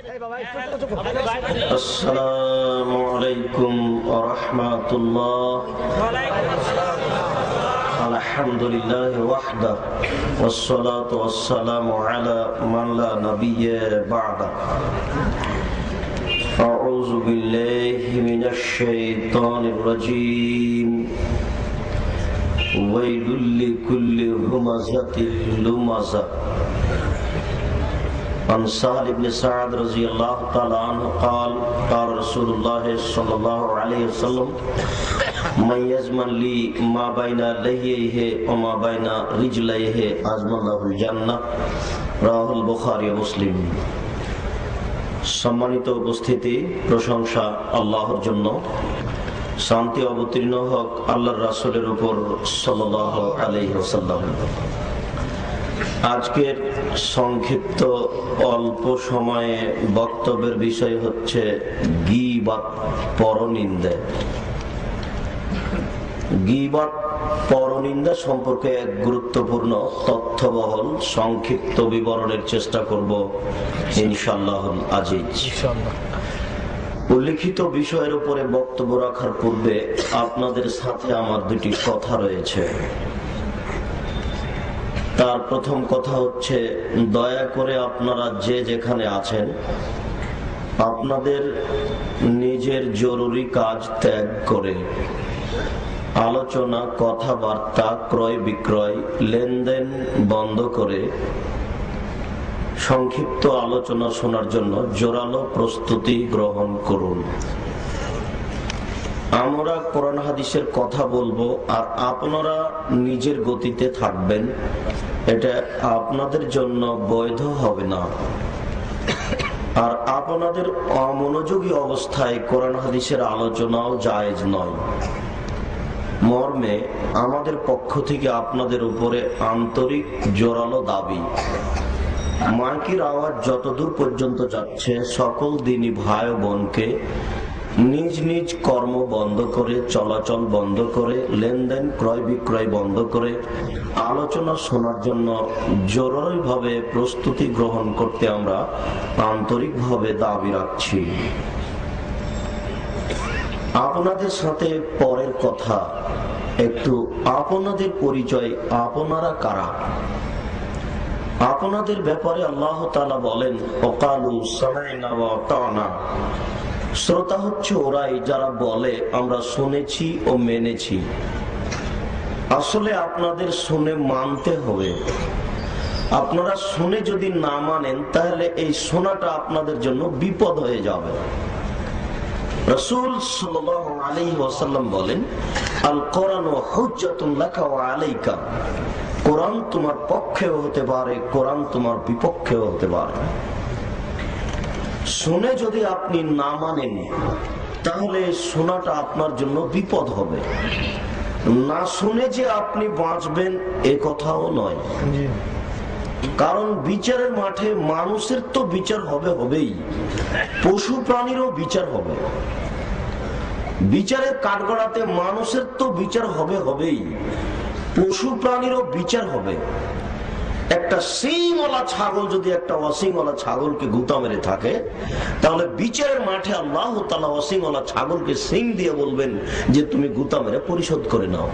আসসালামু আলাইকুম ওয়া রাহমাতুল্লাহ। আলহামদুলিল্লাহি ওয়াহদা ওয়াসসালাতু ওয়াসসালামু আলা মান লা নাবিয়্যা বা'দা। আউযু বিল্লাহি মিনাশ শাইতানির রাজীম। ওয়াইলুল লিকুল্লি হুমাযাতিল লুমাযা। عن سهل بن سعد رضي الله تعالى عنه قال قال رسول الله صلى الله عليه وسلم من يزمن لي ما بين لحييه وما بين رجليه أزمن له الجنة رواه البخاري ومسلم। সম্মানিত উপস্থিতি, প্রশংসা আল্লাহর জন্য। শান্তি অবতীর্ণ হোক আল্লাহর রাসূলের উপর সাল্লাল্লাহু আলাইহি ওয়াসাল্লাম। আজকের সংক্ষিপ্ত অল্প সময়ে বক্তব্যের বিষয় হচ্ছে গীবত, পরনিন্দা। গীবত, পরনিন্দা সম্পর্কে এক গুরুত্বপূর্ণ তথ্যবহল সংক্ষিপ্ত বিবরণের চেষ্টা করব ইনশাআল্লাহ আজিজ। উল্লেখিত বিষয়ের উপরে বক্তব্য রাখার পূর্বে আপনাদের সাথে আমার দুটি কথা রয়েছে। তার প্রথম কথা হচ্ছে, দয়া করে আপনারা যে যেখানে আছেন আপনাদের নিজের জরুরি কাজ ত্যাগ করে আলোচনা, কথাবার্তা, ক্রয় বিক্রয়, লেনদেন বন্ধ করে সংক্ষিপ্ত আলোচনা শোনার জন্য জোরালো প্রস্তুতি গ্রহণ করুন। আমরা কোরআন হাদিসের কথা বলবো আর আপনারা নিজের গতিতে থাকবেন, এটা আপনাদের জন্য বৈধ হবে না। আর আপনাদের অমনোযোগী অবস্থায় কোরআন হাদিসের আলোচনাও জায়েজ নয়। মর্মে আমাদের পক্ষ থেকে আপনাদের উপরে আন্তরিক জোরালো দাবি, মাইকের আওয়াজ যতদূর পর্যন্ত যাচ্ছে সকল দিনী ভাই বোনকে নিজ নিজ কর্ম বন্ধ করে, চলাচল বন্ধ করে, লেনদেন ক্রয় বিক্রয় বন্ধ করে আলোচনা শোনার জন্য জরুরিভাবে প্রস্তুতি গ্রহণ করতে আমরা আন্তরিকভাবে দাবি রাখছি। আপনাদের সাথে পরের কথা, একটু আপনাদের পরিচয়, আপনারা কারা। আপনাদের ব্যাপারে আল্লাহ তাআলা বলেন, ওয়াকালু সামা'না ওয়া আতা'না। শ্রোতা হচ্ছে ওরাই যারা বলে আমরা শুনেছি ও মেনেছি। আসলে আপনাদের শুনে মানতে হবে। আপনারা শুনে যদি না মানেন তাহলে এই শোনাটা আপনাদের জন্য বিপদ হয়ে যাবে। রাসূল সাল্লাল্লাহু আলাইহি ওয়াসাল্লাম বলেন, আল কোরআনু হুজ্জাতুন লাকা ওয়া আলাইকা। কোরআন তোমার পক্ষেও হতে পারে, কোরআন তোমার বিপক্ষেও হতে পারে। শুনে যদি আপনি না মানেন তাহলে শোনাটা আপনার জন্য বিপদ হবে। না শুনে যে আপনি বাঁচবেন এ কথাও নয়। কারণ বিচারের মাঠে মানুষের তো বিচার হবেই, পশু প্রাণীরও বিচার হবে। বিচারের কাঠগড়াতে মানুষের তো বিচার হবেই, পশু প্রাণীরও বিচার হবে। একটা সিংওয়ালা ছাগল যদি একটা অসিংওয়ালা ছাগলকে গুতা মেরে থাকে, তাহলে বিচারের মাঠে আল্লাহ তাআলা অসিংওয়ালা ছাগলকে সিং দিয়ে বলবেন যে তুমি গুতা মেরে পরিশোধ করে নাও।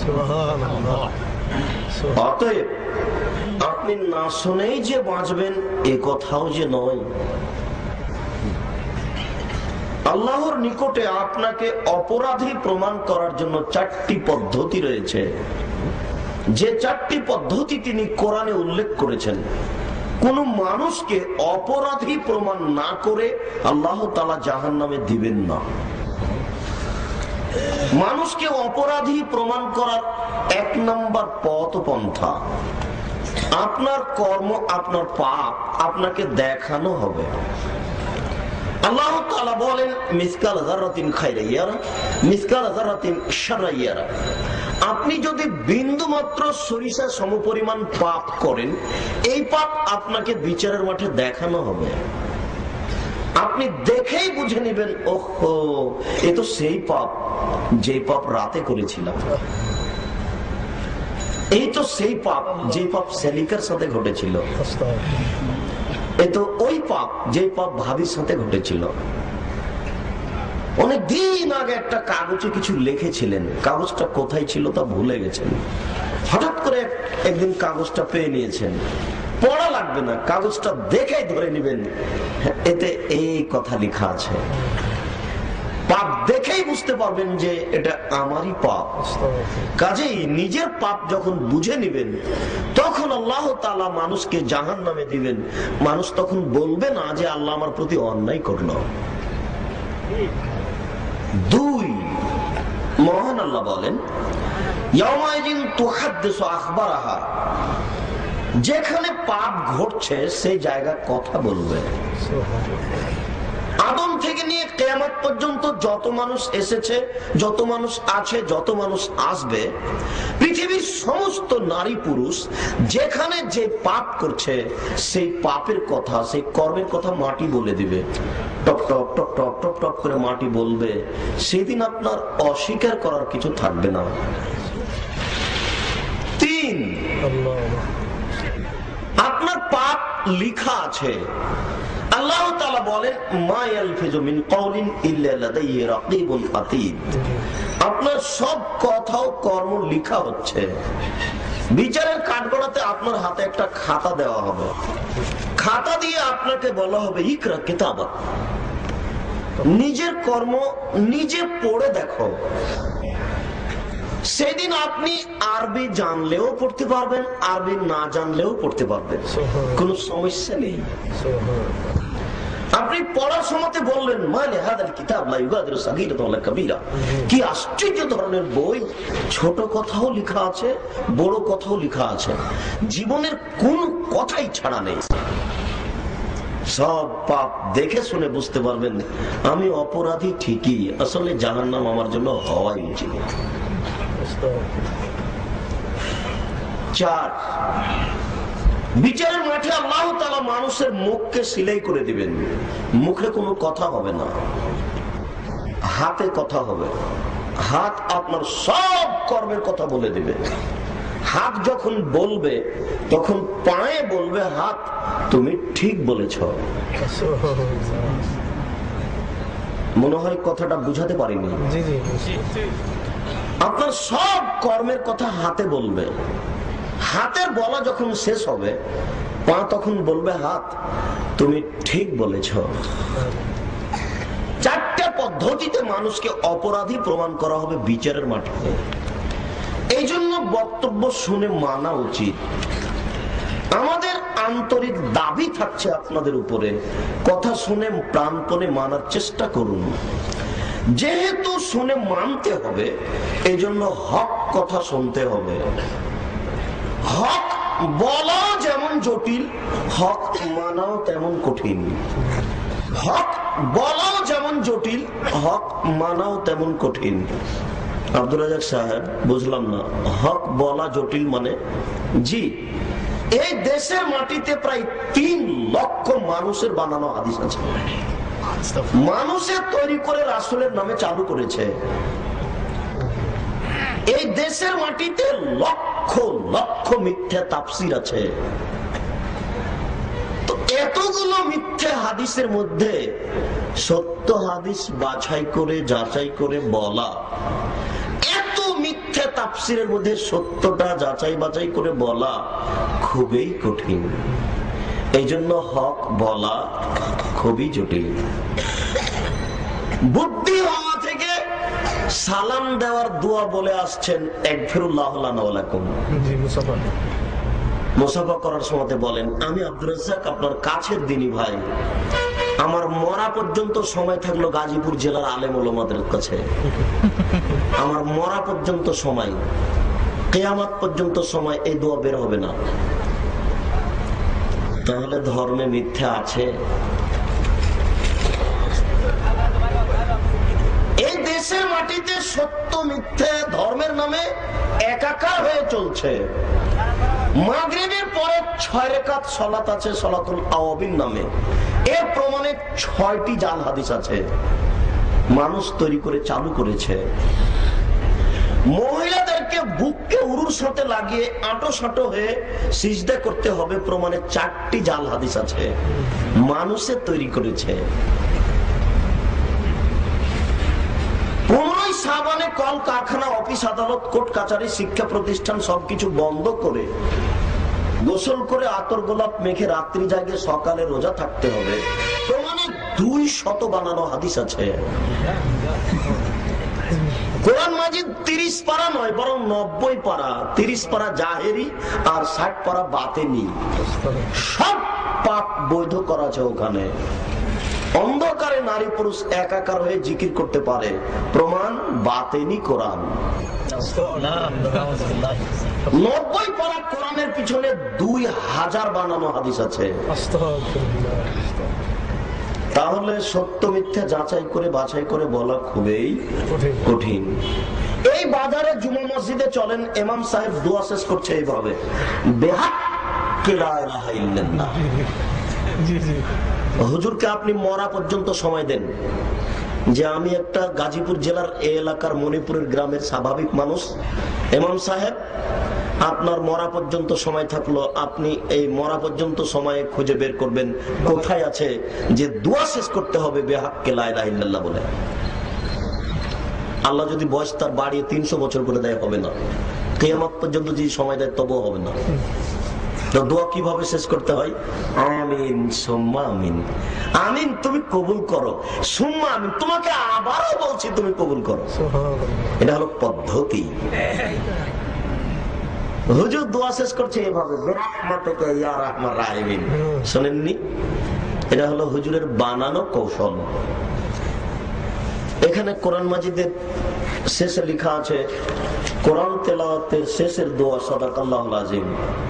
অতএব আপনি না শুনেই যে বাঁচবেন এ কথাও যে নয়। আল্লাহর নিকটে আপনাকে অপরাধী প্রমাণ করার জন্য 4টি পদ্ধতি রয়েছে। যে 4টি পদ্ধতি তিনি কোরআনে উল্লেখ করেছেন, কোন মানুষকে অপরাধী প্রমাণ না করে আল্লাহ তাআলা জাহান্নামে দিবেন না। মানুষকে অপরাধী প্রমাণ করার 1 নম্বর পথ পন্থা, আপনার কর্ম, আপনার পাপ আপনাকে দেখানো হবে। আল্লাহ তাআলা বলেন, মিসকাল যারাতিন খায়রান ইয়ারা, মিসকাল যারাতিন শাররান ইয়ারা। আপনি যদি বিন্দু মাত্র সরিষা সমপরিমাণ পাপ করেন, এই পাপ আপনাকে বিচারের মাঠে দেখানো হবে। আপনি দেখেই বুঝে নেবেন, ওহো এ তো সেই পাপ যে পাপ রাতে করেছিলাম, এই তো সেই পাপ যে পাপ সেলিকার সাথে ঘটেছিল। এ তো ওই পাপ যে পাপ ভাবির সাথে ঘটেছিল। অনেক দিন আগে একটা কাগজে কিছু লিখেছিলেন, কাগজটা কোথায় ছিল তা ভুলে গেছেন। হঠাৎ করে একদিন কাগজটা পেয়ে নিয়েছেন, পড়া লাগবে না, কাগজটা দেখেই ধরে নেবেন এতে এই কথা লেখা আছে। পাপ দেখেই বুঝতে পারবেন যে এটা আমারই পাপ। কাজেই নিজের পাপ যখন বুঝে নেবেন তখন আল্লাহ তাআলা মানুষকে জাহান্নামে দিবেন। মানুষ তখন বলবে না যে আল্লাহ আমার প্রতি অন্যায় করলো। দুই, মহান আল্লাহ বলেন ইয়াউমাইযিন তুহাদ্দিসু আখবারাহা, যেখানে পাপ ঘটছে সেই জায়গায় কথা বলবে। আদম থেকে নিয়ে কিয়ামত পর্যন্ত যত মানুষ এসেছে, যত মানুষ আছে, যত মানুষ আসবে, পৃথিবীর সমস্ত নারী পুরুষ যেখানে যে পাপ করছে সেই পাপের কথা, সেই কর্মের কথা মাটি বলে দিবে। টপ টপ টপ টপ টপ টপ করে মাটি বলবে। সেদিন আপনার অস্বীকার করার কিছু থাকবে না। তিন, আপনার পাপ লিখা আছে। আল্লাহ তাআলা বলেন মা ইয়ালফিজু মিন কাওলিন ইল্লা লাদাইহি রাকীবুন আতীদ, আপনার সব কথা ও কর্ম লেখা হচ্ছে। বিচারের কাঠগড়াতে আপনার হাতে একটা খাতা দেওয়া হবে, খাতা দিয়ে আপনাকে বলা হবে ইকরা কিতাবাক, নিজের কর্ম নিজে পড়ে দেখো। সেদিন আপনি আরবি জানলেও পড়তে পারবেন, আরবি না জানলেও পড়তে পারবেন, কোনো সমস্যা নেই। আপনি পড়ার সময় বললেন মানে হাদাল কিতাব লা ইউগাদিরু সাগীরাতান ওয়ালা কাবীরা, কি আশ্চর্য ধরনের বই, ছোট কথাও লেখা আছে, বড় কথাও লেখা আছে, জীবনের কোন কথাই ছাড়া নেই। সব পাপ দেখে শুনে বুঝতে পারবেন আমি অপরাধী ঠিকই, আসলে জাহান্নাম আমার জন্য হওয়াই উচিত। চার, বিচারের মাঠে আল্লাহ তাআলা মানুষের মুখকে সিলাই করে দিবেন। মুখে কোনো কথা হবে না, হাতে কথা হবে। হাত আপনার সব কর্মের কথা বলে দিবে। হাত যখন বলবে তখন পায়ে বলবে হাত তুমি ঠিক বলেছ। মনে হয় কথাটা বুঝাতে পারিনি। আপনার সব কর্মের কথা হাতে বলবে। হাতের বলা যখন শেষ হবে পা তখন বলবে হাত তুমি ঠিক বলেছ। চারটা পদ্ধতিতে মানুষকে অপরাধী প্রমাণ করা হবে বিচারের মাঠে। এই জন্য বক্তব্য শুনে মানা উচিত। আমাদের আন্তরিক দাবি থাকছে আপনাদের উপরে, কথা শুনে প্রাণপণে মানার চেষ্টা করুন। যেহেতু শুনে মানতে হবে এই জন্য হক কথা শুনতে হবে। হক বলাও যেমন জটিল, হক মানাও তেমন কঠিন। হক বলাও যেমন জটিল, হক মানাও তেমন কঠিন। আব্দুর রাজাক সাহেব, বুঝলাম না, হক বলা জটিল মানে? জি, এই দেশের মাটিতে প্রায় 3 লক্ষ মানুষের বানানো হাদিস আছে, মানুষের তৈরি করে রাসূলের নামে চালু করেছে। এই দেশের মাটিতে লক্ষ লক্ষ মিথ্যা তাফসীর আছে। তো এতগুলো মিথ্যা হাদিসের মধ্যে সত্য হাদিস বাছাই করে যাচাই করে বলা, এত মিথ্যা তাফসীরের মধ্যে সত্যটা যাচাই বাছাই করে বলা খুবই কঠিন। এই জন্য হক বলা খুবই জটিল। বুদ্ধি হওয়া থেকে সালাম দেওয়ার দোয়া বলে আসছেন একফিরুল্লাহ লানা ওয়া লাকুম। মুসাফা করার সময় বলেন আমি আব্দুর রাজ্জাক আপনার কাছের দিনী ভাই, আমার মরা পর্যন্ত সময় থাকলো গাজীপুর জেলার আলেম ওলামাদের কাছে। আমার মরা পর্যন্ত সময়, কিয়ামত পর্যন্ত সময় এই দোয়া বের হবে না। তাহলে ধর্মে মিথ্যা আছে? এই দেশের মাটিতে সত্য মিথ্যা ধর্মের নামে একাকার হয়ে চলছে। মাগরিবের পরে 6 রাকাত সালাত আছে সালাতুল আওয়াবিন নামে, এর প্রমাণে 6টি জাল হাদিস আছে, মানুষ তৈরি করে চালু করেছে। মহিলাদেরকে বুককে উরুর সাথে লাগিয়ে আঁটো সাঁটো হয়ে সিজদা করতে হবে প্রমাণে 4টি জাল হাদিস আছে, মানুষে তৈরি করেছে। 15ই শাবানে কল কারখানা, অফিস আদালত, কোর্ট কাচারি, শিক্ষা প্রতিষ্ঠান সবকিছু বন্ধ করে গোসল করে আতর গোলাপ মেখে রাত্রি জাগে সকালে রোজা থাকতে হবে প্রমাণে 200 বানানো হাদিস আছে। কোরআন মাজিদ 30 পারা নয় বরং 90 পারা, 30 পারা জাহেরি আর 60 পারা বাতেনি, সব পাপ বৈধ করা আছে ওখানে। অন্ধকারে নারী পুরুষ একাকার হয়ে জিকির করতে পারে, প্রমাণ বাতেনি কোরআন। 90 পারা কোরআনের পিছনে 2000 বানানো হাদিস আছে। তাহলে সত্য মিথ্যা যাচাই করে বাছাই করে বলা খুবই কঠিন। এই বাজারে জুমা মসজিদে চলেন, ইমাম সাহেব দোয়া শেষ করছে এইভাবে, বিহাক্কি লা ইলাহা ইল্লাল্লাহ। হুজুরকে আপনি মরা পর্যন্ত সময় দেন, যে আমি একটা গাজীপুর জেলার এই এলাকার মণিপুরের গ্রামের স্বাভাবিক মানুষ, ইমাম সাহেব আপনার মরা পর্যন্ত সময় থাকলো, আপনি এই মরা পর্যন্ত সময়ে খুঁজে বের করবেন কোথায় আছে যে দোয়া শেষ করতে হবে বিহাক্কি লা ইলাহা ইল্লাল্লাহ বলে। আল্লাহ যদি বয়স তার বাড়িয়ে 300 বছর করে দেয় হবে না, কিয়ামত পর্যন্ত যদি সময় দেয় তবুও হবে না। তো দোয়া কিভাবে শেষ করতে হয়? আমিন সুম্মা আমিন। আমিন তুমি কবুল করো, সুম্মা আমিন তোমাকে আবারও বলছি তুমি কবুল করো। এটা হলো পদ্ধতি। হুজুর দোয়া শেষ করছে এভাবে, বিরহমাতিকা ইয়া রাহমান রাহিমিন। শুনেননি? এটা হলো হুজুরের বানানো কৌশল। এখানে কোরআন মাজিদের শেষে লেখা আছে, কোরআন তেলাওয়াতের শেষের দোয়া সাদাকাল্লাহুল আযীম।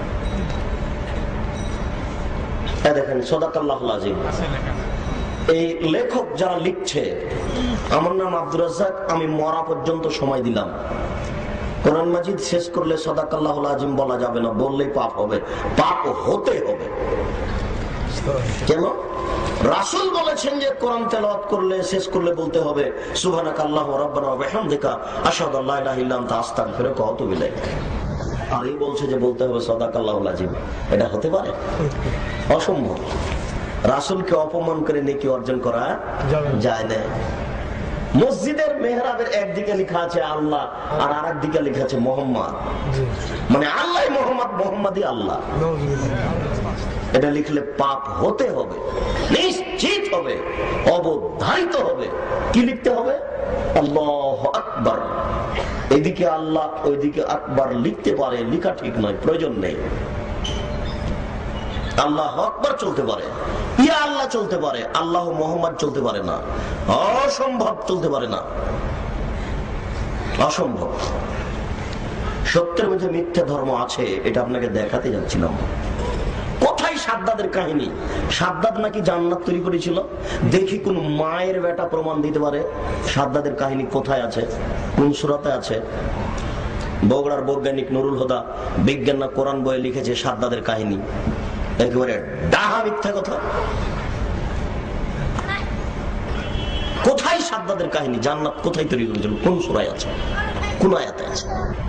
দেখেন সাদাকাল্লাহুল আযীম। এই লেখক যারা লিখছে, আমার নাম আব্দুর রাজ্জাক, আমি মরা পর্যন্ত সময় দিলাম। কোরআন মাজিদ শেষ করলে সাদাকাল্লাহুল আযীম বলা যাবে না, বললেই পাপ হবে, পাপ হতে হবে। কেন? রাসূল বলেছেন যে কোরআন তেলাওয়াত করলে শেষ করলে বলতে হবে সুবহানাকাল্লাহু রাব্বানা ওয়া বিহামদিকা আশহাদু আল্লা ইলাহা ইল্লা আনতা আস্তাগফিরুকা ওয়া আতুবু ইলাইক। আর এই বলছে যে বলতে হবে সাদাকাল্লাহুল আযীম। এটা হতে পারে? অসম্ভব। রাসূলকে অপমান করে নেকি অর্জন করা যায় না। মসজিদের মেহরাবের একদিকে লেখা আছে আল্লাহ আর আরেক দিকে লেখা আছে মোহাম্মদ, মানে আল্লাহ মোহাম্মদ, মোহাম্মদই আল্লাহ। এটা লিখলে পাপ হতে হবে, নিশ্চিত হবে, অবধারিত হবে। কি লিখতে হবে? আল্লাহু আকবার। এদিকে আল্লাহ ওইদিকে আকবার লিখতে পারে, লেখা ঠিক নয়, প্রয়োজন নেই। আল্লাহ আকবার চলতে পারে, ইয়া আল্লাহ চলতে পারে, আল্লাহ মোহাম্মদ চলতে পারে না, অসম্ভব, চলতে পারে না, অসম্ভব। সত্যের মধ্যে মিথ্যা ধর্ম আছে, এটা আপনাকে দেখাতে যাচ্ছিলাম। কোথায় সাদ্দাদের কাহিনী? সাদ্দাদ নাকি জান্নাত তৈরি করেছিল। দেখি কোন মায়ের বেটা প্রমাণ দিতে পারে সাদ্দাদের কাহিনী কোথায় আছে, কোন সূরাতে আছে। বগুড়ার বৈজ্ঞানিক নুরুল হুদা বিজ্ঞান না কোরআন বইয়ে লিখেছে সাদ্দাদের কাহিনী, একেবারে ডাহা মিথ্যা কথা। কোথায় সাদ্দাদের কাহিনী? জান্নাত কোথায় তৈরি করেছিল? কোন সূরায় আছে, কোন আয়াতে আছে?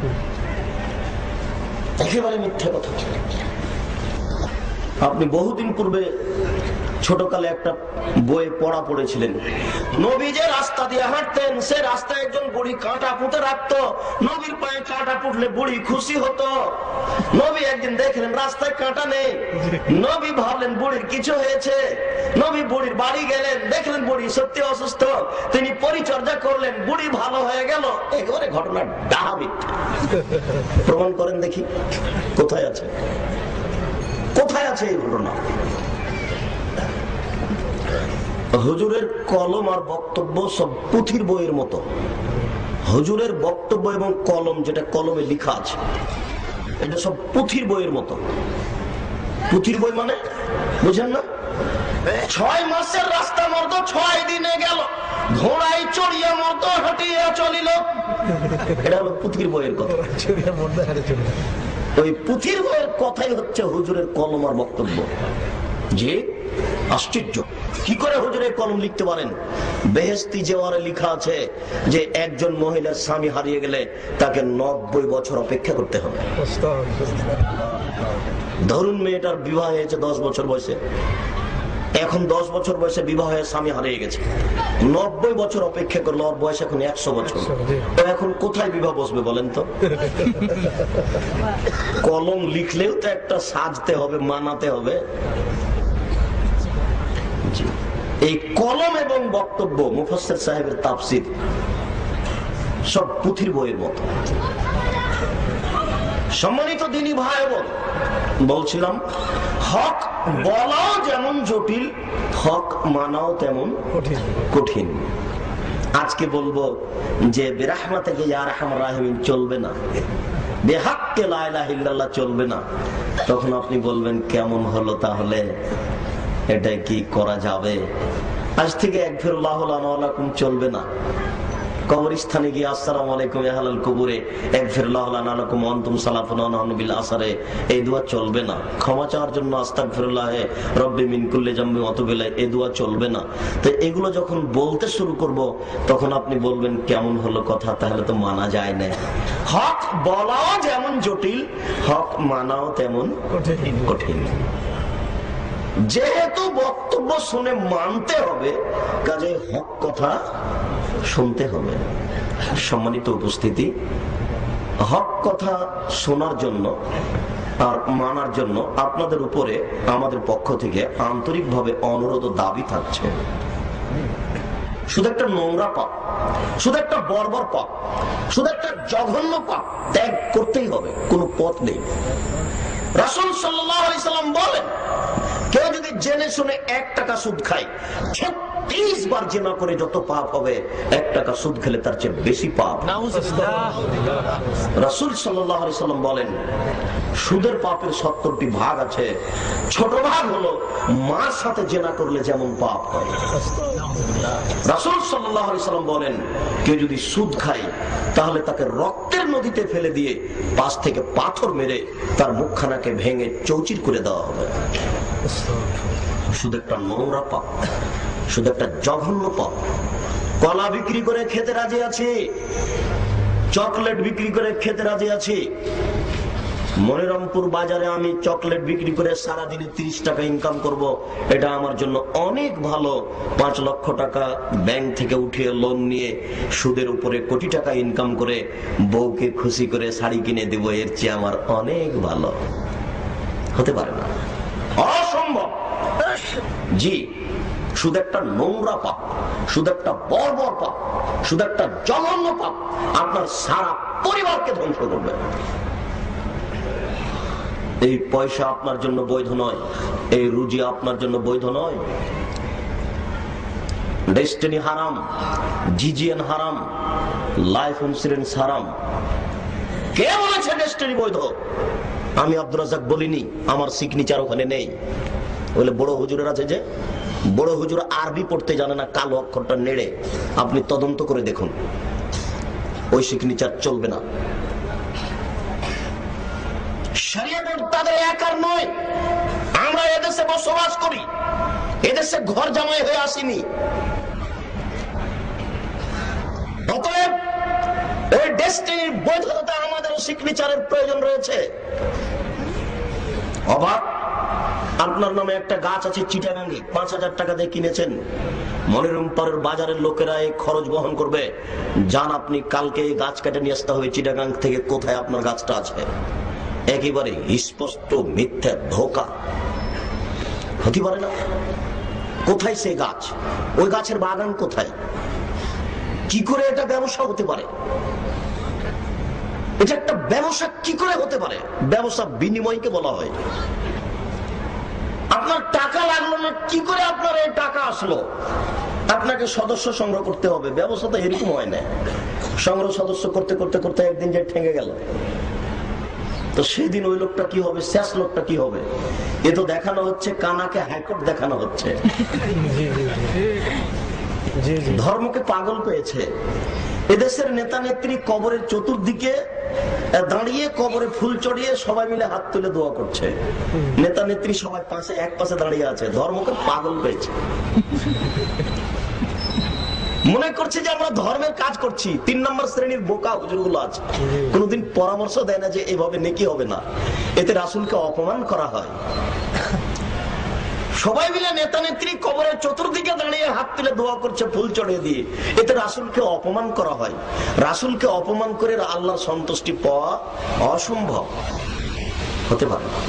একেবারে মিথ্যা কথা। আপনি বহুদিন পূর্বে ছোটকালে একটা বইয়ে পড়া পড়েছিলেন, নবী যে রাস্তা দিয়ে হাঁটতেন সে রাস্তায় একজন বুড়ি কাঁটা পুঁতে রাখতো, নবীর পায়ে কাঁটা পুঁতলে বুড়ি খুশি হতো। নবী একদিন দেখলেন রাস্তায় কাঁটা নেই, নবী ভাবলেন বুড়ির কিছু হয়েছে। নবী বুড়ির বাড়ি গেলেন, দেখলেন বুড়ি সত্যি অসুস্থ, তিনি পরিচর্যা করলেন, বুড়ি ভালো হয়ে গেল। একেবারে ঘটনা ডাহা মিথ্যা। প্রমাণ করেন দেখি কোথায় আছে, কোথায় আছে এই ঘটনা? হুজুরের কলম আর বক্তব্য সব পুঁথির বইয়ের মতো। হুজুরের বক্তব্য এবং কলম, যেটা কলমে লেখা আছে, এটা সব পুঁথির বইয়ের মতো। পুঁথির বই মানে বুঝেন না? 6 মাসের রাস্তা মর্দ 6 দিনে গেল, ঘোড়ায় চড়িয়া মর্দ হাঁটিয়া চলিল। এটা হলো পুঁথির বইয়ের কথা। ওই পুঁথির বইয়ের কথাই হচ্ছে হুজুরের কলম আর বক্তব্য। যে আশ্চর্য, কি করে হুজুর এই কলম লিখতে পারেন? বেহেশতি জেওয়ারে লেখা আছে যে একজন মহিলার স্বামী হারিয়ে গেলে তাকে 90 বছর অপেক্ষা করতে হবে। ধরুন মেয়েটার বিবাহ হয়েছে 10 বছর বয়সে, এখন 10 বছর বয়সে বিবাহ হয়ে স্বামী হারিয়ে গেছে, 90 বছর অপেক্ষা করলো, ওর বয়স এখন 100 বছর। তো এখন কোথায় বিবাহ বসবে বলেন তো? কলম লিখলেও তো একটা সাজতে হবে, মানাতে হবে। এই কলম এবং বক্তব্য মুফাসসির সাহেবের তাফসীর সব পুঁথির বইয়ের মতো। সম্মানিত দিনী ভাই বোন, বলছিলাম হক বলাও যেমন জটিল, হক মানাও তেমন কঠিন। আজকে বলবো যে বিরহমাতিকা ইয়া আরহামার রাহিমিন চলবে না, বিহাক্কে লা ইলাহা ইল্লাল্লাহ চলবে না। তখন আপনি বলবেন কেমন হলো তাহলে, এটা কি করা যাবে? আজ থেকে একফিরুল্লাহু লানা ওয়া লাকুম চলবে না। কবরস্থানে গিয়ে আসসালামু আলাইকুম ইয়া আহলাল কুবুরে একফিরুল্লাহু লানা ওয়া লাকুম ওয়া আনতুম সালাফুন ওয়া নাহনু বিল আসরে, এই দোয়া চলবে না। ক্ষমা চাওয়ার জন্য আস্তাগফিরুল্লাহ রব্বি মিন কুল্লি যামবি ওয়া তুবু ইলাইহি, এই দোয়া চলবে না। তো এগুলো যখন বলতে শুরু করব তখন আপনি বলবেন কেমন হলো কথা, তাহলে তো মানা যায় না। হক বলাও যেমন জটিল, হক মানাও তেমন কঠিন। যেহেতু বক্তব্য শুনে মানতে হবে, কাজে হক কথা শুনতে হবে। সম্মানিত উপস্থিতি, হক কথা শোনার জন্য আর মানার জন্য আপনাদের উপরে আমাদের পক্ষ থেকে আন্তরিকভাবে অনুরোধ ও দাবি থাকছে। শুধু একটা নোংরা পাপ, শুধু একটা বর্বর পাপ, শুধু একটা জঘন্য পাপ ত্যাগ করতেই হবে, কোনো পথ নেই। রাসূল সাল্লাল্লাহু আলাইহি সাল্লাম বলেন, কেউ যদি জেনে শুনে 1 টাকা সুদ খায়, 36 বার জিনা করে যত পাপ হবে, 1 টাকা সুদ খেলে তার চেয়ে বেশি পাপ। রাসূল সাল্লাল্লাহু আলাইহি সাল্লাম বলেন, সুদের পাপের 70টি ভাগ আছে। ছোট ভাগ হলো মার সাথে জিনা করলে যেমন পাপ হয়। রাসূল সাল্লাল্লাহু আলাইহি সাল্লাম বলেন, কেউ যদি সুদ খায় তাহলে তাকে রক্তের নদীতে ফেলে দিয়ে পাশ থেকে পাথর মেরে তার মুখখানাকে ভেঙে চৌচির করে দেওয়া হবে। শুধু একটা নোংরা পাপ, শুধু একটা জঘন্য পাপ। কলা বিক্রি করে খেতে রাজি আছি, চকলেট বিক্রি করে খেতে রাজি আছি। মনিরামপুর বাজারে আমি চকলেট বিক্রি করে সারাদিনে 30 টাকা ইনকাম করব, এটা আমার জন্য অনেক ভালো। 5 লক্ষ টাকা ব্যাংক থেকে উঠিয়ে লোন নিয়ে সুদের উপরে কোটি টাকা ইনকাম করে বউকে খুশি করে শাড়ি কিনে দেব, এর চেয়ে আমার অনেক ভালো। হতে পারে না, অসম্ভব। জি, শুধু একটা নোংরা পাপ, শুধু একটা বর্বর পাপ, শুধু একটা জঘন্য পাপ আপনার সারা পরিবারকে ধ্বংস করবে। এই পয়সা আপনার জন্য বৈধ নয়, এই রুজি আপনার জন্য বৈধ নয়। ডেস্টিনি হারাম, জিজিএন হারাম, লাইফ ইন্স্যুরেন্স হারাম। কে বলেছে ডেস্টিনি বৈধ? আমি আব্দুর রাজ্জাক বলিনি, আমার সিগনেচার ওখানে নেই। বলে বড় হুজুরের আছে, যে বড় হুজুর আরবি পড়তে জানে না, কালো অক্ষরটা নেড়ে, আপনি তদন্ত করে দেখুন, ওই সিগনেচার চলবে না। শরিয়াত তাদের একার নয়, আমরা এদেশে বসবাস করি, এদেশে ঘর জামাই হয়ে আসিনি। অতএব ওই ডেস্টিনির বৈধতা আমাদের সিগনেচারের প্রয়োজন রয়েছে। অবাক, আপনার নামে একটা গাছ আছে চিটাগাঙ্গে, 5000 টাকা দিয়ে কিনেছেন। মনিরামপুরের বাজারের লোকেরা এই খরচ বহন করবে। যান আপনি, কালকে এই গাছ কেটে নিয়ে আসতে হবে চিটাগাং থেকে। কোথায় আপনার গাছটা আছে? একেবারে স্পষ্ট মিথ্যা, ধোঁকা। হতে পারে না। কোথায় সেই গাছ? ওই গাছের বাগান কোথায়? কি করে এটা ব্যবসা হতে পারে? এটা একটা ব্যবসা কি করে হতে পারে? ব্যবসা বিনিময়কে বলা হয়। আপনার টাকা লাগলো না, কি করে আপনার এই টাকা আসলো? আপনাকে সদস্য সংগ্রহ করতে হবে। ব্যবসা তো এরকম হয় না, সংগ্রহ সদস্য করতে করতে করতে একদিন যে ঠেঙে গেল, তো সেদিন ওই লোকটা কি হবে? শেষ লোকটা কি হবে? এ তো দেখানো হচ্ছে কানাকে হাইকোর্ট দেখানো হচ্ছে। ধর্মকে পাগল পেয়েছে। এদেশের নেতা নেত্রী কবরের চতুর্দিকে দাঁড়িয়ে কবরে ফুল চড়িয়ে সবাই মিলে হাত তুলে দোয়া করছে। নেতা নেত্রী সবাই পাশে এক পাশে দাঁড়িয়ে আছে, ধর্মকে পাগল পেয়েছে, মনে করছে যে আমরা ধর্মের কাজ করছি। 3 নম্বর শ্রেণীর বোকা হুজুরগুলো আছে, কোনদিন পরামর্শ দেয় না যে এভাবে নেকি হবে না, এতে রাসূলকে অপমান করা হয়। সবাই মিলে নেতা নেত্রী কবরের চতুর্দিকে দাঁড়িয়ে হাত তুলে দোয়া করছে ফুল চড়িয়ে দিয়ে, এতে রাসূলকে অপমান করা হয়। রাসূলকে অপমান করে আল্লাহর সন্তুষ্টি পাওয়া অসম্ভব, হতে পারে না।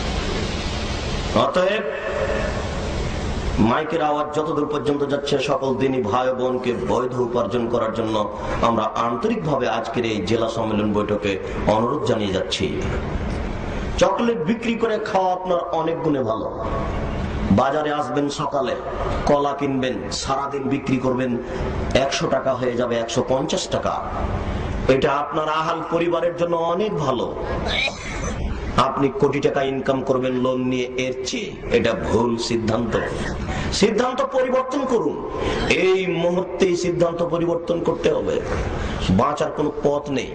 অতএব মাইকের আওয়াজ যতদূর পর্যন্ত যাচ্ছে সকল দিনই ভাই বোনকে বৈধ উপার্জন করার জন্য আমরা আন্তরিকভাবে আজকের এই জেলা সম্মেলন বৈঠকে অনুরোধ জানিয়ে যাচ্ছি। চকলেট বিক্রি করে খাওয়া আপনার অনেক গুণে ভালো। বাজারে আসবেন, সকালে কলা কিনবেন, সারাদিন বিক্রি করবেন, 100 টাকা হয়ে যাবে 150 টাকা। এটা আপনার আহাল পরিবারের জন্য অনেক ভালো। আপনি কোটি টাকা ইনকাম করবেন লোন নিয়ে, এর চেয়ে এটা ভুল সিদ্ধান্ত। সিদ্ধান্ত পরিবর্তন করুন, এই মুহূর্তেই সিদ্ধান্ত পরিবর্তন করতে হবে, বাঁচার কোনো পথ নেই।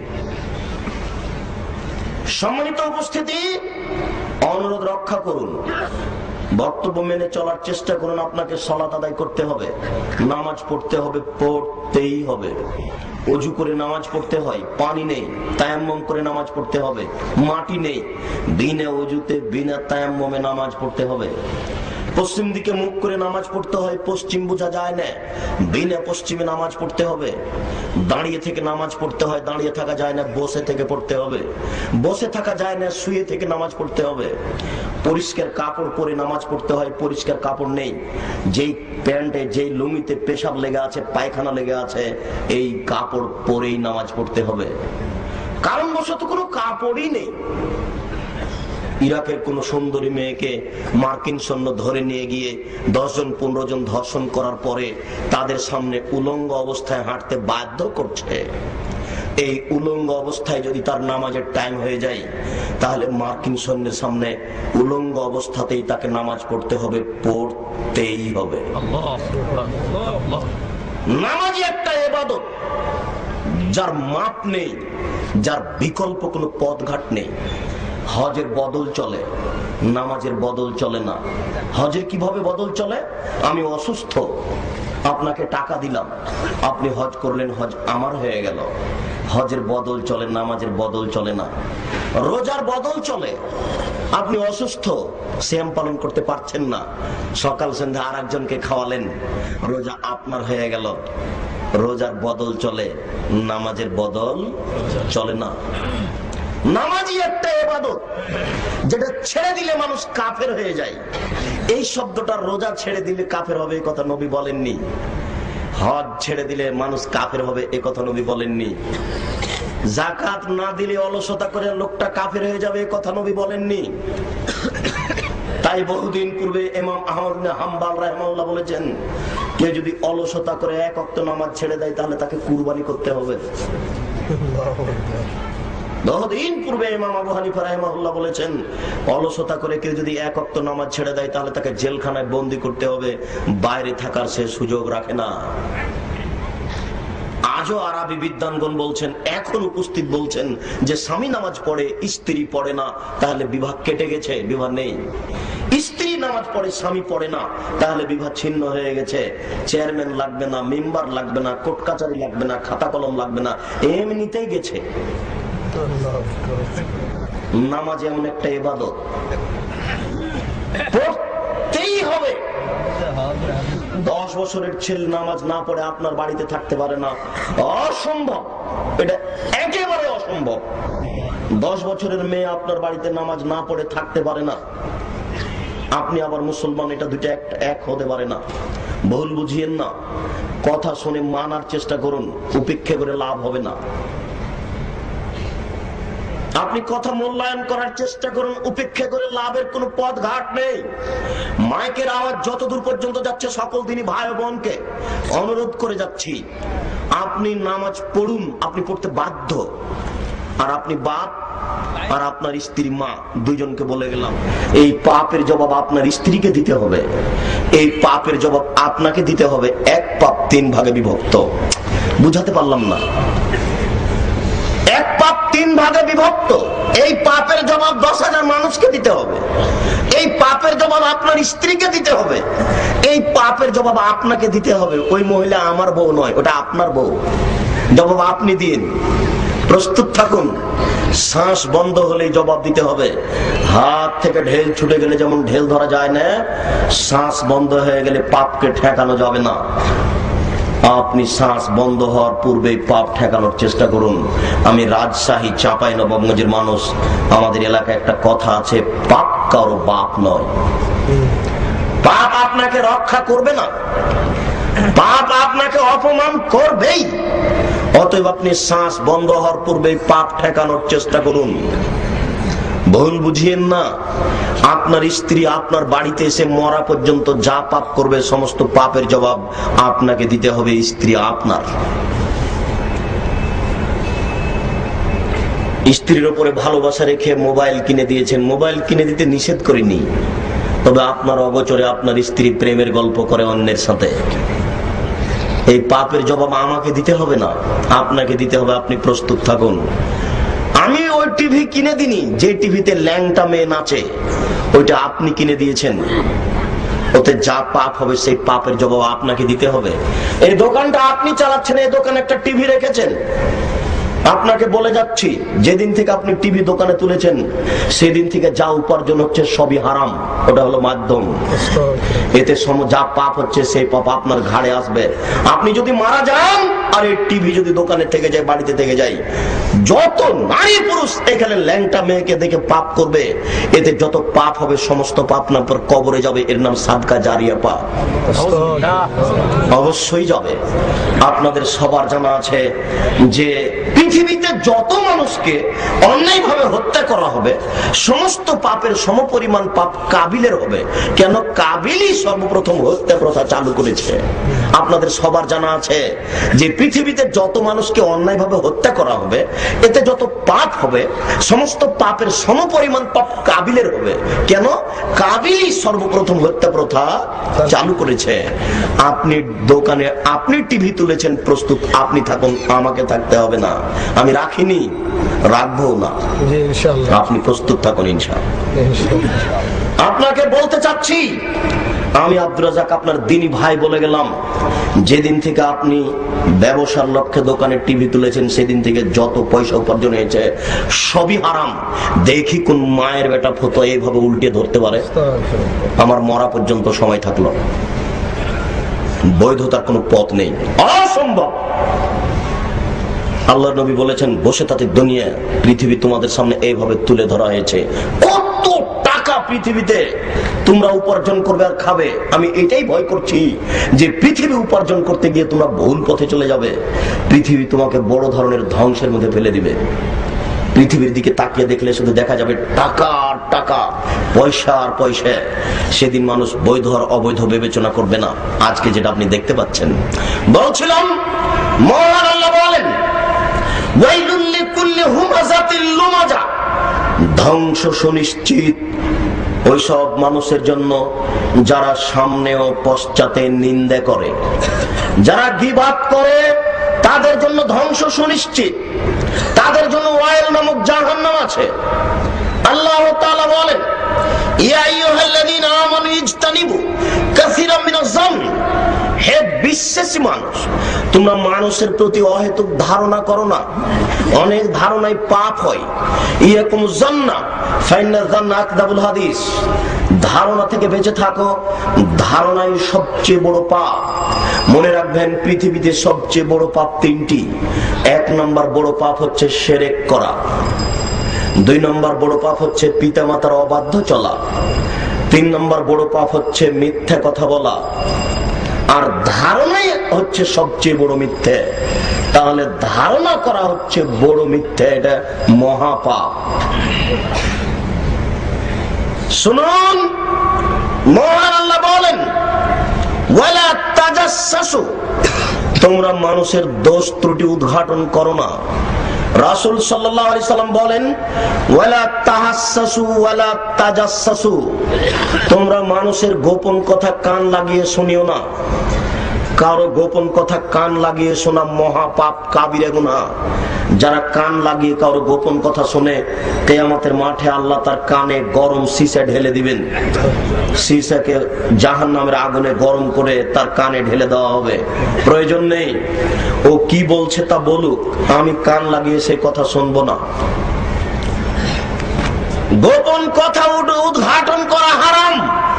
সম্মানিত উপস্থিতি, অনুরোধ রক্ষা করুন, বক্তব্য মেনে চলার চেষ্টা করুন। আপনাকে সালাত আদায় করতে হবে, নামাজ পড়তে হবে, পড়তেই হবে। ওযু করে নামাজ পড়তে হয়, পানি নেই, তায়াম্মুম করে নামাজ পড়তে হবে। মাটি নেই, বিনা ওযুতে বিনা তায়াম্মুমে নামাজ পড়তে হবে। পশ্চিম দিকে মুখ করে নামাজ পড়তে হয়, পশ্চিম বোঝা যায় না, বিনা পশ্চিমে নামাজ পড়তে হবে। দাঁড়িয়ে থেকে নামাজ পড়তে হয়, দাঁড়িয়ে থাকা যায় না, বসে থেকে পড়তে হবে। বসে থাকা যায় না, শুয়ে থেকে নামাজ পড়তে হবে। পরিষ্কার কাপড় পরে নামাজ পড়তে হয়, পরিষ্কার কাপড় নেই, যেই প্যান্টে যেই লুঙ্গিতে পেশাব লেগে আছে, পায়খানা লেগে আছে, এই কাপড় পরেই নামাজ পড়তে হবে। কারণবশত কোনো কাপড়ই নেই। ইরাকের কোন সুন্দরী মেয়েকে মার্কিন সৈন্য ধরে নিয়ে গিয়ে 10 জন 15 জন ধর্ষণ করার পরে তাদের সামনে উলঙ্গ অবস্থায় হাঁটতে বাধ্য করছে। এই উলঙ্গ অবস্থায় যদি তার নামাজের টাইম হয়ে যায়, তাহলে মার্কিন সৈন্যের সামনে উলঙ্গ অবস্থাতেই তাকে নামাজ পড়তে হবে, পড়তেই হবে। নামাজ একটা ইবাদত, যার মাপ নেই, যার বিকল্প কোনো পথঘাট নেই। হজের বদল চলে, নামাজের বদল চলে না। হজের কিভাবে বদল চলে? আমি অসুস্থ, আপনাকে টাকা দিলাম, আপনি হজ করলেন, হজ আমার হয়ে গেল। হজের বদল চলে, নামাজের বদল চলে না। রোজার বদল চলে, আপনি অসুস্থ, সিয়াম পালন করতে পারছেন না, সকাল সন্ধ্যা আর একজনকে খাওয়ালেন, রোজা আপনার হয়ে গেল। রোজার বদল চলে, নামাজের বদল চলে না। নামাজই একটা ইবাদত, যেটা ছেড়ে দিলে মানুষ কাফের হয়ে যায়। এই শব্দটা রোজা ছেড়ে দিলে কাফের হবে, এই কথা নবী বলেননি। হজ ছেড়ে দিলে মানুষ কাফের হবে, এই কথা নবী বলেননি। যাকাত না দিলে অলসতা করে লোকটা কাফের হয়ে যাবে, এই কথা নবী বলেননি। তাই বহুদিন পূর্বে ইমাম আহমদ ইবনে হাম্বল রাহিমাহুল্লাহ বলেছেন, কেউ যদি অলসতা করে 1 ওয়াক্ত নামাজ ছেড়ে দেয়, তাহলে তাকে কুরবানি করতে হবে। বহুদিন পূর্বে ইমাম আবু হানিফা রাহিমাহুল্লাহ বলেছেন, অলসতা করে কেউ যদি 1 ওয়াক্ত নামাজ ছেড়ে দেয়, তাহলে তাকে জেলখানায় বন্দী করতে হবে, বাইরে থাকার সে সুযোগ রাখে না। আজও আরবি বিদ্বানগণ বলছেন, এখন উপস্থিত বলছেন যে স্বামী নামাজ পড়ে, স্ত্রী পড়ে না, তাহলে বিবাহ কেটে গেছে, বিবাহ নেই। স্ত্রী নামাজ পড়ে, স্বামী পড়ে না, তাহলে বিবাহ ছিন্ন হয়ে গেছে। চেয়ারম্যান লাগবে না, মেম্বার লাগবে না, কোর্ট কাচারি লাগবে না, খাতা কলম লাগবে না, এমনিতেই গেছে। নামাজ এমন একটা ইবাদত, পড়তেই হবে। 10 বছরের ছেলে নামাজ না পড়ে আপনার বাড়িতে থাকতে পারে না, অসম্ভব, এটা একেবারে অসম্ভব। 10 বছরের মেয়ে আপনার বাড়িতে নামাজ না পড়ে থাকতে পারে না। আপনি আবার মুসলমান, এটা দুইটা এক হতে পারে না। ভুল বুঝিয়েন না, কথা শুনে মানার চেষ্টা করুন, উপেক্ষা করে লাভ হবে না। আপনি কথা মূল্যায়ন করার চেষ্টা করুন, উপেক্ষা করে লাভের কোনো পথ ঘাট নেই। মাইকের আওয়াজ যতদূর পর্যন্ত যাচ্ছে সকল দিনই ভাই বোনকে অনুরোধ করে যাচ্ছি, আপনি নামাজ পড়ুন, আপনি পড়তে বাধ্য। আর আপনি বাপ, আর আপনার স্ত্রী মা, দুইজনকে বলে গেলাম এই পাপের জবাব আপনার স্ত্রীকে দিতে হবে, এই পাপের জবাব আপনাকে দিতে হবে। এক পাপ 3 ভাগে বিভক্ত। বুঝাতে পারলাম না? এক পাপ 3 ভাগে বিভক্ত। এই পাপের জবাব 10,000 মানুষকে দিতে হবে, এই পাপের জবাব আপনার স্ত্রীকে দিতে হবে, এই পাপের জবাব আপনাকে দিতে হবে। ওই মহিলা আমার বউ নয়, ওটা আপনার বউ। জবাব আপনি দিন, প্রস্তুত থাকুন। শ্বাস বন্ধ হলেই জবাব দিতে হবে। হাত থেকে ঢেল ছুটে গেলে যেমন ঢেল ধরা যায় না, শ্বাস বন্ধ হয়ে গেলে পাপকে ঠেকানো যাবে না। আপনি শ্বাস বন্ধ হওয়ার পূর্বেই পাপ ঠেকানোর চেষ্টা করুন। আমি রাজশাহী চাঁপাইনবাবগঞ্জের মানুষ, আমাদের এলাকায় একটা কথা আছে, পাপ কারো বাপ নয়। পাপ আপনাকে রক্ষা করবে না, পাপ আপনাকে অপমান করবেই। অতএব আপনি শ্বাস বন্ধ হওয়ার পূর্বেই পাপ ঠেকানোর চেষ্টা করুন। ভুল বুঝিয়েন না। আপনার স্ত্রী আপনার বাড়িতে এসে মরা পর্যন্ত যা পাপ করবে সমস্ত পাপের জবাব আপনাকে দিতে হবে। স্ত্রী আপনার। স্ত্রীর উপরে ভালোবাসা রেখে মোবাইল কিনে দিয়েছেন, মোবাইল কিনে দিতে নিষেধ করিনি, তবে আপনার অগোচরে আপনার স্ত্রী প্রেমের গল্প করে অন্যের সাথে। এই পাপের জবাব আমাকে দিতে হবে না, আপনাকে দিতে হবে। আপনি প্রস্তুত থাকুন। আমি ওই টিভি কিনে দিনি যে টিভিতে ল্যাংটা মেয়ে নাচে, ওইটা আপনি কিনে দিয়েছেন। ওতে যা পাপ হবে সেই পাপের জবাব আপনাকে দিতে হবে। এই দোকানটা আপনি চালাচ্ছেন, এই দোকানে একটা টিভি রেখেছেন। আপনাকে বলে যাচ্ছি, যেদিন থেকে আপনি টিভি দোকানে তুলেছেন সেদিন থেকে যা উপার্জন হচ্ছে সবই হারাম। ওটা হলো মাধ্যম। এতে যা পাপ হচ্ছে সেই পাপ আপনার ঘাড়ে আসবে। আপনি যদি মারা যান আর এই টিভি যদি দোকানে থেকে যায়, বাড়িতে থেকে যায়, যত নারী পুরুষ এখানে ল্যাংটা মেয়েকে দেখে পাপ করবে, এতে যত পাপ হবে সমস্ত পাপ না পর কবরে যাবে। এর নাম সাদকা জারিয়া পাপ, অবশ্যই যাবে। আপনাদের সবার জানা আছে যে পৃথিবীতে যত মানুষকে অন্যায়ভাবে হত্যা করা হবে সমস্ত পাপের সমপরিমাণ পাপ কাবিলের হবে। কেন? কাবিলই সর্বপ্রথম হত্যা প্রথা চালু করেছে। আপনাদের সবার জানা আছে যে পৃথিবীতে যত মানুষকে অন্যায়ভাবে হত্যা করা হবে এতে যত পাপ হবে সমস্ত পাপের সমপরিমাণ পাপ কাবিলের হবে। কেন? কাবিলই সর্বপ্রথম হত্যা প্রথা চালু করেছে। আপনি দোকানে আপনি টিভি তুলেছেন, প্রস্তুত আপনি থাকুন, আমাকে থাকতে হবে না। আমি রাখিনি, রাখবো না। আপনি প্রস্তুত থাকুন ইনশাআল্লাহ। আপনাকে বলতে চাচ্ছি, আমি আব্দুর রাজ্জাক আপনার দিনী ভাই বলে গেলাম, যেদিন থেকে আপনি ব্যবসার লক্ষ্যে দোকানে টিভি তুলেছেন সেদিন থেকে যত পয়সা উপার্জন হয়েছে সবই হারাম। দেখি কোন মায়ের বেটা ফতো এইভাবে উল্টে ধরতে পারে। আমার মরা পর্যন্ত সময় থাকলো, বৈধতার কোনো পথ নেই, অসম্ভব। আল্লাহ নবী বলেছেন, বসে তাতে দুনিয়া পৃথিবী তোমাদের সামনে এইভাবে তুলে ধরা হয়েছে। কত টাকা পৃথিবীতে তোমরা উপার্জন করবে আর খাবে। আমি এটাই ভয় করছি যে পৃথিবী উপার্জন করতে গিয়ে তোমরা ভুল পথে চলে যাবে। পৃথিবী তোমাকে বড় ধরনের ধ্বংসের মধ্যে ফেলে দিবে। পৃথিবীর দিকে তাকিয়ে দেখলে শুধু দেখা যাবে টাকা আর টাকা, পয়সা আর পয়সা। সেদিন মানুষ বৈধ আর অবৈধ বিবেচনা করবে না। আজকে যেটা আপনি দেখতে পাচ্ছেন, বলছিলাম মহান আল্লাহ বলেন, ওয়াইলুল লিকুল্লি হুমাযাতিল লুমাযা, ধ্বংস সুনিশ্চিত ওইসব মানুষের জন্য যারা সামনে ও পশ্চাতে নিন্দা করে, যারা গীবাত করে, তাদের জন্য ধ্বংস সুনিশ্চিত। তাদের জন্য ওয়াইল নামক জাহান্নাম আছে। আল্লাহ তাআলা বলেন, ইয়া আইয়ুহাল্লাযীনা আমানু ইজতানিবু কাসীরাম মিনাজ-যন্ন, হে বিশ্বাসী মানুষ, তোমরা মানুষের প্রতি অহেতুক ধারণা করো না। অনেক ধারণায় পাপ হয়। ইয়াকুমুজ জান্নাহ ফাইনাল জান্নাহ আকদাবুল হাদিস, ধারণা থেকে বেঁচে থাকো, ধারণাই সবচেয়ে বড় পাপ। মনে রাখবেন, পৃথিবীতে সবচেয়ে বড় পাপ 3টি। 1 নম্বর বড় পাপ হচ্ছে শিরক করা, 2 নম্বর বড় পাপ হচ্ছে পিতামাতার অবাধ্য চলা, 3 নম্বর বড় পাপ হচ্ছে মিথ্যা কথা বলা, আর ধারণাই হচ্ছে সবচেয়ে বড় মিথ্যে। তাহলে ধারণা করা হচ্ছে বড় মিথ্যে, এটা মহাপাপ। শুনুন, মহান আল্লাহ বলেন, ওয়ালা তাজাসসু, তোমরা মানুষের দোষ ত্রুটি উদ্ঘাটন করো না। রাসূল সাল্লাল্লাহু আলাইহি সাল্লাম বলেন, ওয়ালা তাহাসসু ওয়ালা তাজাসসু, তোমরা মানুষের গোপন কথা কান লাগিয়ে শুনিও না। কারো গোপন কথা কান লাগিয়ে শোনা মহা পাপ, কাবিরা গুনাহ। যারা কান লাগিয়ে কারো গোপন কথা শুনে, কিয়ামতের মাঠে আল্লাহ তার কানে গরম সীসা ঢেলে দিবেন। সীসাকে জাহান্নামের আগুনে গরম করে তার কানে ঢেলে দেওয়া হবে। প্রয়োজন নেই, ও কি বলছে তা বলুক, আমি কান লাগিয়ে সেই কথা শুনবো না। গোপন কথা উদ্ঘাটন করা হারাম।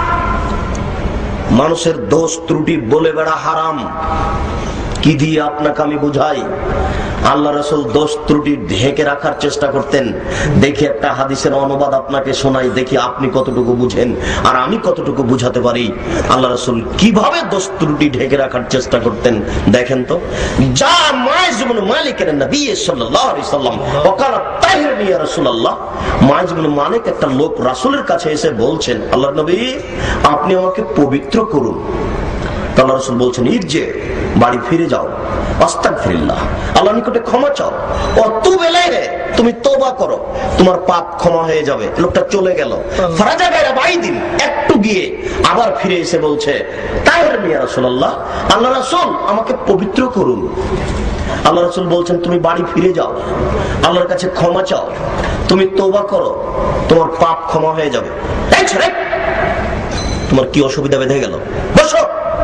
মানুষের দোষ ত্রুটি বলে বেড়া হারাম। কি দিয়ে আপনাকে আমি বুঝাই? আল্লাহ রাসূল দোষ ত্রুটি ঢেকে রাখার চেষ্টা করতেন। দেখি একটা হাদিসের অনুবাদ আপনাকে শোনাই, দেখি আপনি কতটুকু বুঝেন আর আমি কতটুকু বুঝাতে পারি। আল্লাহ রাসূল কিভাবে দোষ ত্রুটি ঢেকে রাখার চেষ্টা করতেন দেখেন তো। যা মাইজ ইবনে মালিকের নবী সাল্লাল্লাহু আলাইহি সাল্লাম ওয়াকালা তাহিরনি ইয়া রাসূলুল্লাহ, মাইজ ইবনে মালিক একটা লোক রাসূলের কাছে এসে বলছেন, আল্লাহর নবী আপনি আমাকে পবিত্র করুন। আল্লাহ রাসূল বলছেন, ইরজে, বাড়ি ফিরে যাও, আস্তাগফিরুল্লাহ, আল্লাহর নিকটে ক্ষমা চাও, ওয়াতুব ইলাইহি, তুমি তওবা করো, তোমার পাপ ক্ষমা হয়ে যাবে। লোকটা চলে গেল। ফারাজা গায়রা বাইদিন, একটু গিয়ে আবার ফিরে এসে বলছে, তাহিরনি ইয়া রাসূলুল্লাহ, আল্লাহ রাসূল আমাকে পবিত্র করুন। আল্লাহ রাসূল বলছেন, তুমি বাড়ি ফিরে যাও, আল্লাহর কাছে ক্ষমা চাও, তুমি তওবা করো, তোমার পাপ ক্ষমা হয়ে যাবে। এই ছেলে, তোমার কি অসুবিধা বেঁধে গেল? বসো।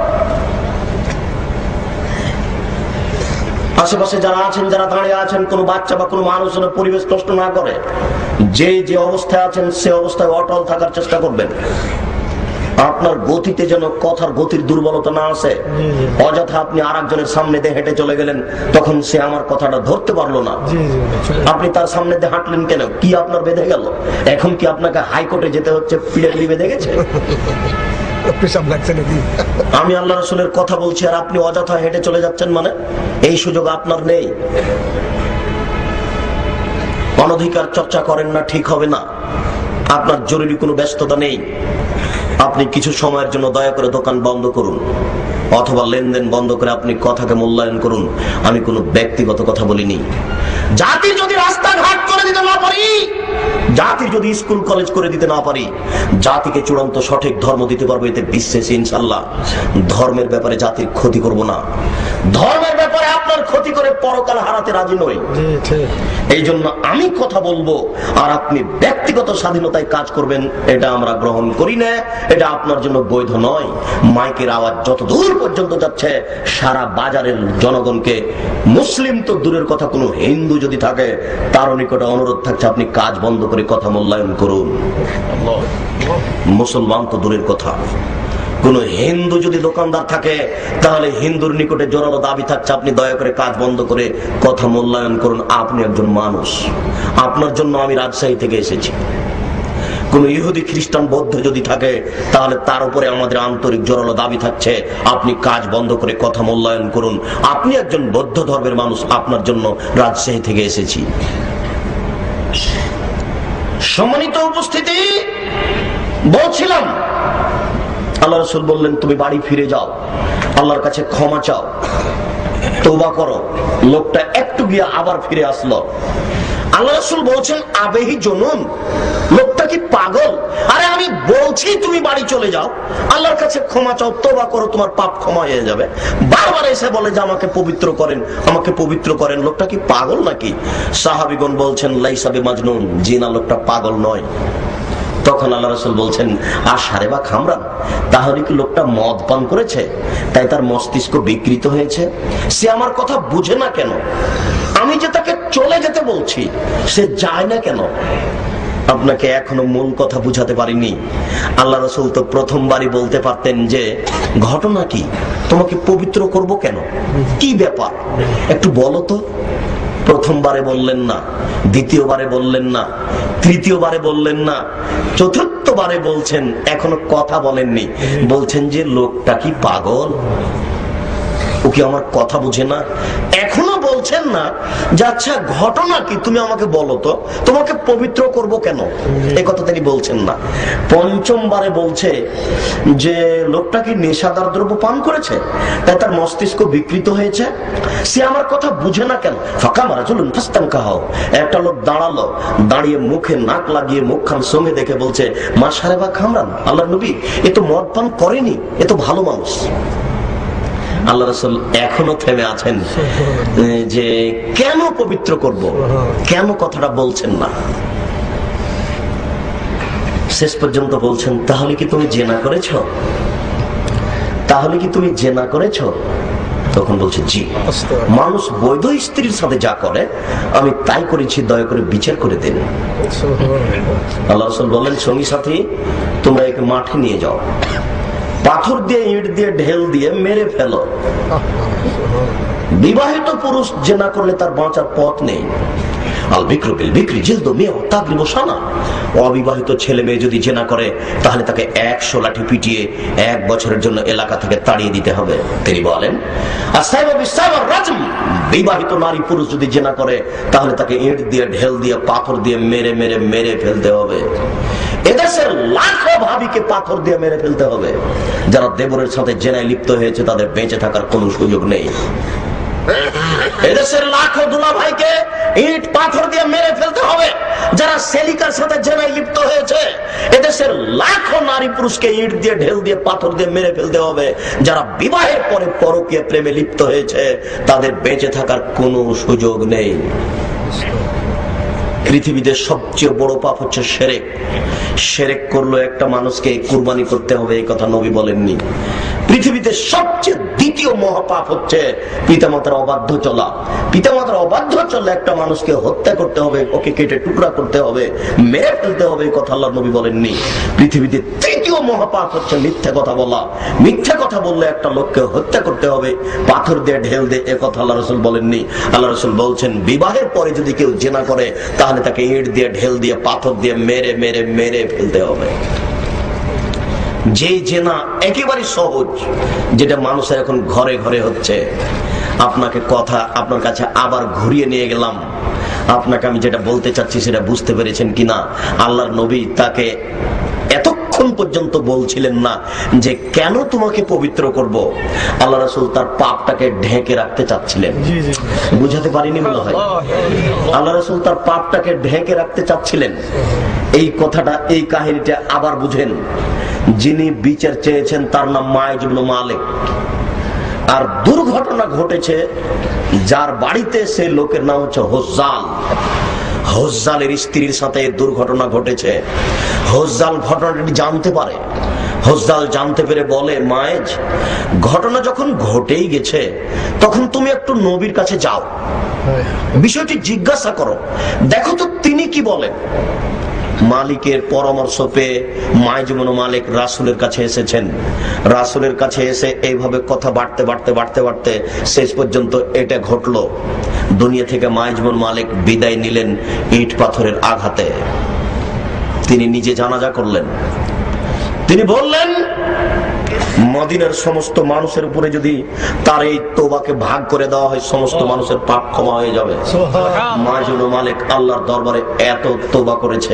আশেপাশে যারা আছেন, যারা দাঁড়িয়ে আছেন, কোনো বাচ্চা বা কোনো মানুষ যেন পরিবেশ নষ্ট না করে। যে যে অবস্থায় আছেন সে অবস্থায় অটল থাকার চেষ্টা করবেন। আপনার গতিতে যেন কথার গতির দুর্বলতা না আসে। অযথা আপনি আরেকজনের সামনে দিয়ে হেঁটে চলে গেলেন, তখন সে আমার কথাটা ধরতে পারলো না। আপনি তার সামনে দিয়ে হাঁটলেন কেন? কি আপনার বেঁধে গেল? এখন কি আপনাকে হাইকোর্টে যেতে হচ্ছে? পিড়াপিড়ি বেঁধে গেছে? আমি আল্লাহ রাসূলের কথা বলছি আর আপনি অযথা হেঁটে চলে যাচ্ছেন, মানে এই সুযোগ আপনার নেই। অনধিকার চর্চা করেন না, ঠিক হবে না। আপনার জরুরি কোনো ব্যস্ততা নেই, আপনি কিছু সময়ের জন্য দয়া করে দোকান বন্ধ করুন, অথবা লেনদেন বন্ধ করে আপনি কথাকে মূল্যায়ন করুন। আমি কোনো ব্যক্তিগত কথা বলিনি। জাতির যদি রাস্তাঘাট করে দিতে না পারি, জাতির যদি স্কুল কলেজ করে দিতে না পারি, জাতিকে চূড়ান্ত সঠিক ধর্ম দিতে পারবো, এতে বিশ্বাসী ইনশাআল্লাহ। ধর্মের ব্যাপারে জাতির ক্ষতি করব না, ধর্মের ব্যাপারে আপনার ক্ষতি করে পরকাল হারাতে রাজি নই। এই জন্য আমি কথা বলবো আর আপনি ব্যক্তিগত স্বাধীনতায় কাজ করবেন, এটা আমরা গ্রহণ করি না, এটা আপনার জন্য বৈধ নয়। মাইকের আওয়াজ যত দূর পর্যন্ত যাচ্ছে, সারা বাজারের জনগণকে, মুসলিম তো দূরের কথা, কোনো হিন্দু যদি থাকে তার নিকটে অনুরোধ থাকছে, আপনি কাজ বন্ধ করে কথা মূল্যায়ন করুন। মুসলমান তো দূরের কথা, কোন হিন্দু যদি দোকানদার থাকে তাহলে হিন্দুর নিকটে জোরালো দাবি থাকছে, আপনি দয়া করে কাজ বন্ধ করে কথা মূল্যায়ন করুন। আপনি একজন মানুষ, আপনার জন্য আমি রাজশাহী থেকে এসেছি। কোন ইহুদি খ্রিস্টান বৌদ্ধ যদি থাকে তাহলে তার উপরে আমাদের আন্তরিক জোরালো দাবি থাকছে, আপনি কাজ বন্ধ করে কথা মূল্যায়ন করুন। আপনি একজন বৌদ্ধ ধর্মের মানুষ, আপনার জন্য রাজশাহী থেকে এসেছি। সম্মানিত উপস্থিতি, বলছিলাম আল্লাহ রাসূল বললেন, তুমি বাড়ি ফিরে যাও, আল্লাহর কাছে ক্ষমা চাও, তওবা করো। লোকটা একটু গিয়ে আবার ফিরে আসলো। আল্লাহ রাসূল বলছেন, আবেহি জুনুন, লোকটা কি পাগল? আরে আমি বলছি তুমি বাড়ি চলে যাও, আল্লাহর কাছে ক্ষমা চাও, তওবা করো, তোমার পাপ ক্ষমা হয়ে যাবে। বারবার এসে বলে যে আমাকে পবিত্র করেন, আমাকে পবিত্র করেন। লোকটা কি পাগল নাকি? সাহাবীগণ বলছেন, লাইসা বিমাজনুন, জি না, লোকটা পাগল নয়। তখন আল্লাহ রাসূল বলছেন, আশারে বা খামরান, তাহলে কি লোকটা মদ পান করেছে, তাই তার মস্তিষ্ক বিকৃত হয়েছে? সে আমার কথা বুঝে না কেন? আমি যে তাকে চলে যেতে বলছি, সে যায় না কেন? আপনাকে এখনো মূল কথা বুঝাতে পারিনি। আল্লাহ রাসূল তো প্রথমবারই বলতে পারতেন যে, ঘটনা কি, তোমাকে পবিত্র করব কেন, কি ব্যাপার একটু বলো তো। প্রথমবারে বললেন না, দ্বিতীয়বারে বললেন না, তৃতীয়বারে বললেন না, চতুর্থবারে বলছেন, এখনো কথা বলেননি। বলছেন যে লোকটা কি পাগল, ও কি আমার কথা বুঝে না? এখনো বলছেন বলছেন না যে আচ্ছা ঘটনা কি, তুমি আমাকে বলো তো, তোমাকে পবিত্র করব কেন, এই কথা তিনি বলছেন না। পঞ্চমবারে বলছে যে লোকটা কি নেশাদার দ্রব্য পান করেছে, তাই তার মস্তিষ্ক বিকৃত হয়েছে, সে আমার কথা বুঝে না কেন। ফাঁকা মারা চলুন ফাস্তান কাহাও, একটা লোক দাঁড়ালো, দাঁড়িয়ে মুখে নাক লাগিয়ে মুখখান সঙ্গে দেখে বলছে, মা সাহেবা খামরান, আল্লাহ নবী এ তো মদ পান করেনি, এ তো ভালো মানুষ। আল্লাহ রাসূল এখনো থেমে আছেন যে কেন পবিত্র করব, কেন কথাটা বলছেন না। শেষ পর্যন্ত বলছেন, তাহলে কি তুমি জেনা করেছো, তাহলে কি তুমি জেনা করেছো? তখন বলছে জি। মানুষ বৈধ স্ত্রীর সাথে যা করে আমি তাই করেছি, দয়া করে বিচার করে দেন। আল্লাহ রাসূল বলেন, সঙ্গী সাথী তোমরা একে মাঠে নিয়ে যাও, পাথর দিয়ে ইট দিয়ে ঢেল দিয়ে মেরে ফেলো। বিবাহিত পুরুষ জেনা করলে তার বাঁচার পথ নেই। অবিবাহিত ছেলে মেয়ে যদি জেনা করে তাহলে তাকে 100 লাঠি পিটিয়ে 1 বছরের জন্য এলাকা থেকে তাড়িয়ে দিতে হবে। তিনি বলেন, বিবাহিত নারী পুরুষ যদি জেনা করে তাহলে তাকে ইট দিয়ে ঢেল দিয়ে পাথর দিয়ে মেরে মেরে মেরে ফেলতে হবে। এদেশের লাখো ভাবিকে পাথর দিয়ে মেরে ফেলতে হবে। যারা দেবরের সাথে জেনায় লিপ্ত হয়েছে তাদের বেঁচে থাকার কোনো সুযোগ নেই। এদেশের লাখো দুলা ভাইকে ইট পাথর দিয়ে মেরে ফেলতে হবে। যারা সেলিকার সাথে জেনায় লিপ্ত হয়েছে, এদেশের লাখো নারী পুরুষকে ইট দিয়ে ঢেল দিয়ে পাথর দিয়ে মেরে ফেলতে হবে। যারা বিবাহের পরে পরকীয়া প্রেমে লিপ্ত হয়েছে তাদের বেঁচে থাকার কোনো সুযোগ নেই। পৃথিবীতে সবচেয়ে বড় পাপ হচ্ছে শিরক। শিরক করলো একটা মানুষকে কুরবানি করতে হবে, এই কথা নবী বলেননি। পৃথিবীতে সবচেয়ে দ্বিতীয় মহাপাপ হচ্ছে পিতামাতার অবাধ্য চলা। পিতামাতার অবাধ্য চললে একটা মানুষকে হত্যা করতে হবে, ওকে কেটে টুকরা করতে হবে, মেরে ফেলতে হবে, এই কথা আল্লাহ নবী বলেননি। পৃথিবীতে তৃতীয় মহাপাপ হচ্ছে মিথ্যা কথা বলা। মিথ্যা কথা বললে একটা লোককে হত্যা করতে হবে, পাথর দিয়ে ঢেল দিয়ে, এ কথা আল্লাহ রাসূল বলেননি। আল্লাহ রাসূল বলছেন, বিবাহের পরে যদি কেউ জেনা করে তাহলে তাকে ইট দিয়ে ঢেল দিয়ে পাথর দিয়ে মেরে মেরে মেরে ফেলতে হবে। যে জেনা একেবারে সহজ, যেটা মানুষের এখন ঘরে ঘরে হচ্ছে। আপনাকে কথা আপনার কাছে আবার ঘুরিয়ে নিয়ে গেলাম, আপনাকে আমি যেটা বলতে চাচ্ছি সেটা বুঝতে পেরেছেন কিনা। আল্লাহর নবী তাকে এতক্ষণ পর্যন্ত বলছিলেন না যে কেন তোমাকে পবিত্র করব। আল্লাহ রাসূল তার পাপটাকে ঢেকে রাখতে চাচ্ছিলেন। বুঝাতে পারিনি মনে হয়। আল্লাহ রাসূল তার পাপটাকে ঢেকে রাখতে চাচ্ছিলেন। এই কথাটা, এই কাহিনীটা আবার বুঝেন। যিনি বিচার চেয়েছেন তার নাম মাইজ ইবনে মালিক। আর দুর্ঘটনা ঘটেছে যার বাড়িতে, সে লোকের নাম হচ্ছে হুজ্জাল। হুজ্জালের স্ত্রীর সাথে দুর্ঘটনা ঘটেছে। হুজ্জাল ঘটনাটি জানতে পারে। হুজ্জাল জানতে পেরে বলে, মায়েজ, ঘটনা যখন ঘটেই গেছে তখন তুমি একটু নবীর কাছে যাও, বিষয়টি জিজ্ঞাসা করো, দেখো তো তিনি কি বলেন। মালিকের পরামর্শ পেয়ে মাইজ ইবনে মালিক রাসূলের কাছে এসেছেন। রাসূলের কাছে এসে এইভাবে কথা বাড়তে বাড়তে বাড়তে বাড়তে শেষ পর্যন্ত এটা ঘটলো, দুনিয়া থেকে মাইজ ইবনে মালিক বিদায় নিলেন ইট পাথরের আঘাতে। তিনি নিজে জানাজা করলেন। তিনি বললেন, মদিনার সমস্ত মানুষের উপরে যদি তার এই তওবাকে ভাগ করে দেওয়া হয়, সমস্ত মানুষের পাপ ক্ষমা হয়ে যাবে। মাইজ ইবনে মালিক আল্লাহর দরবারে এত তওবা করেছে।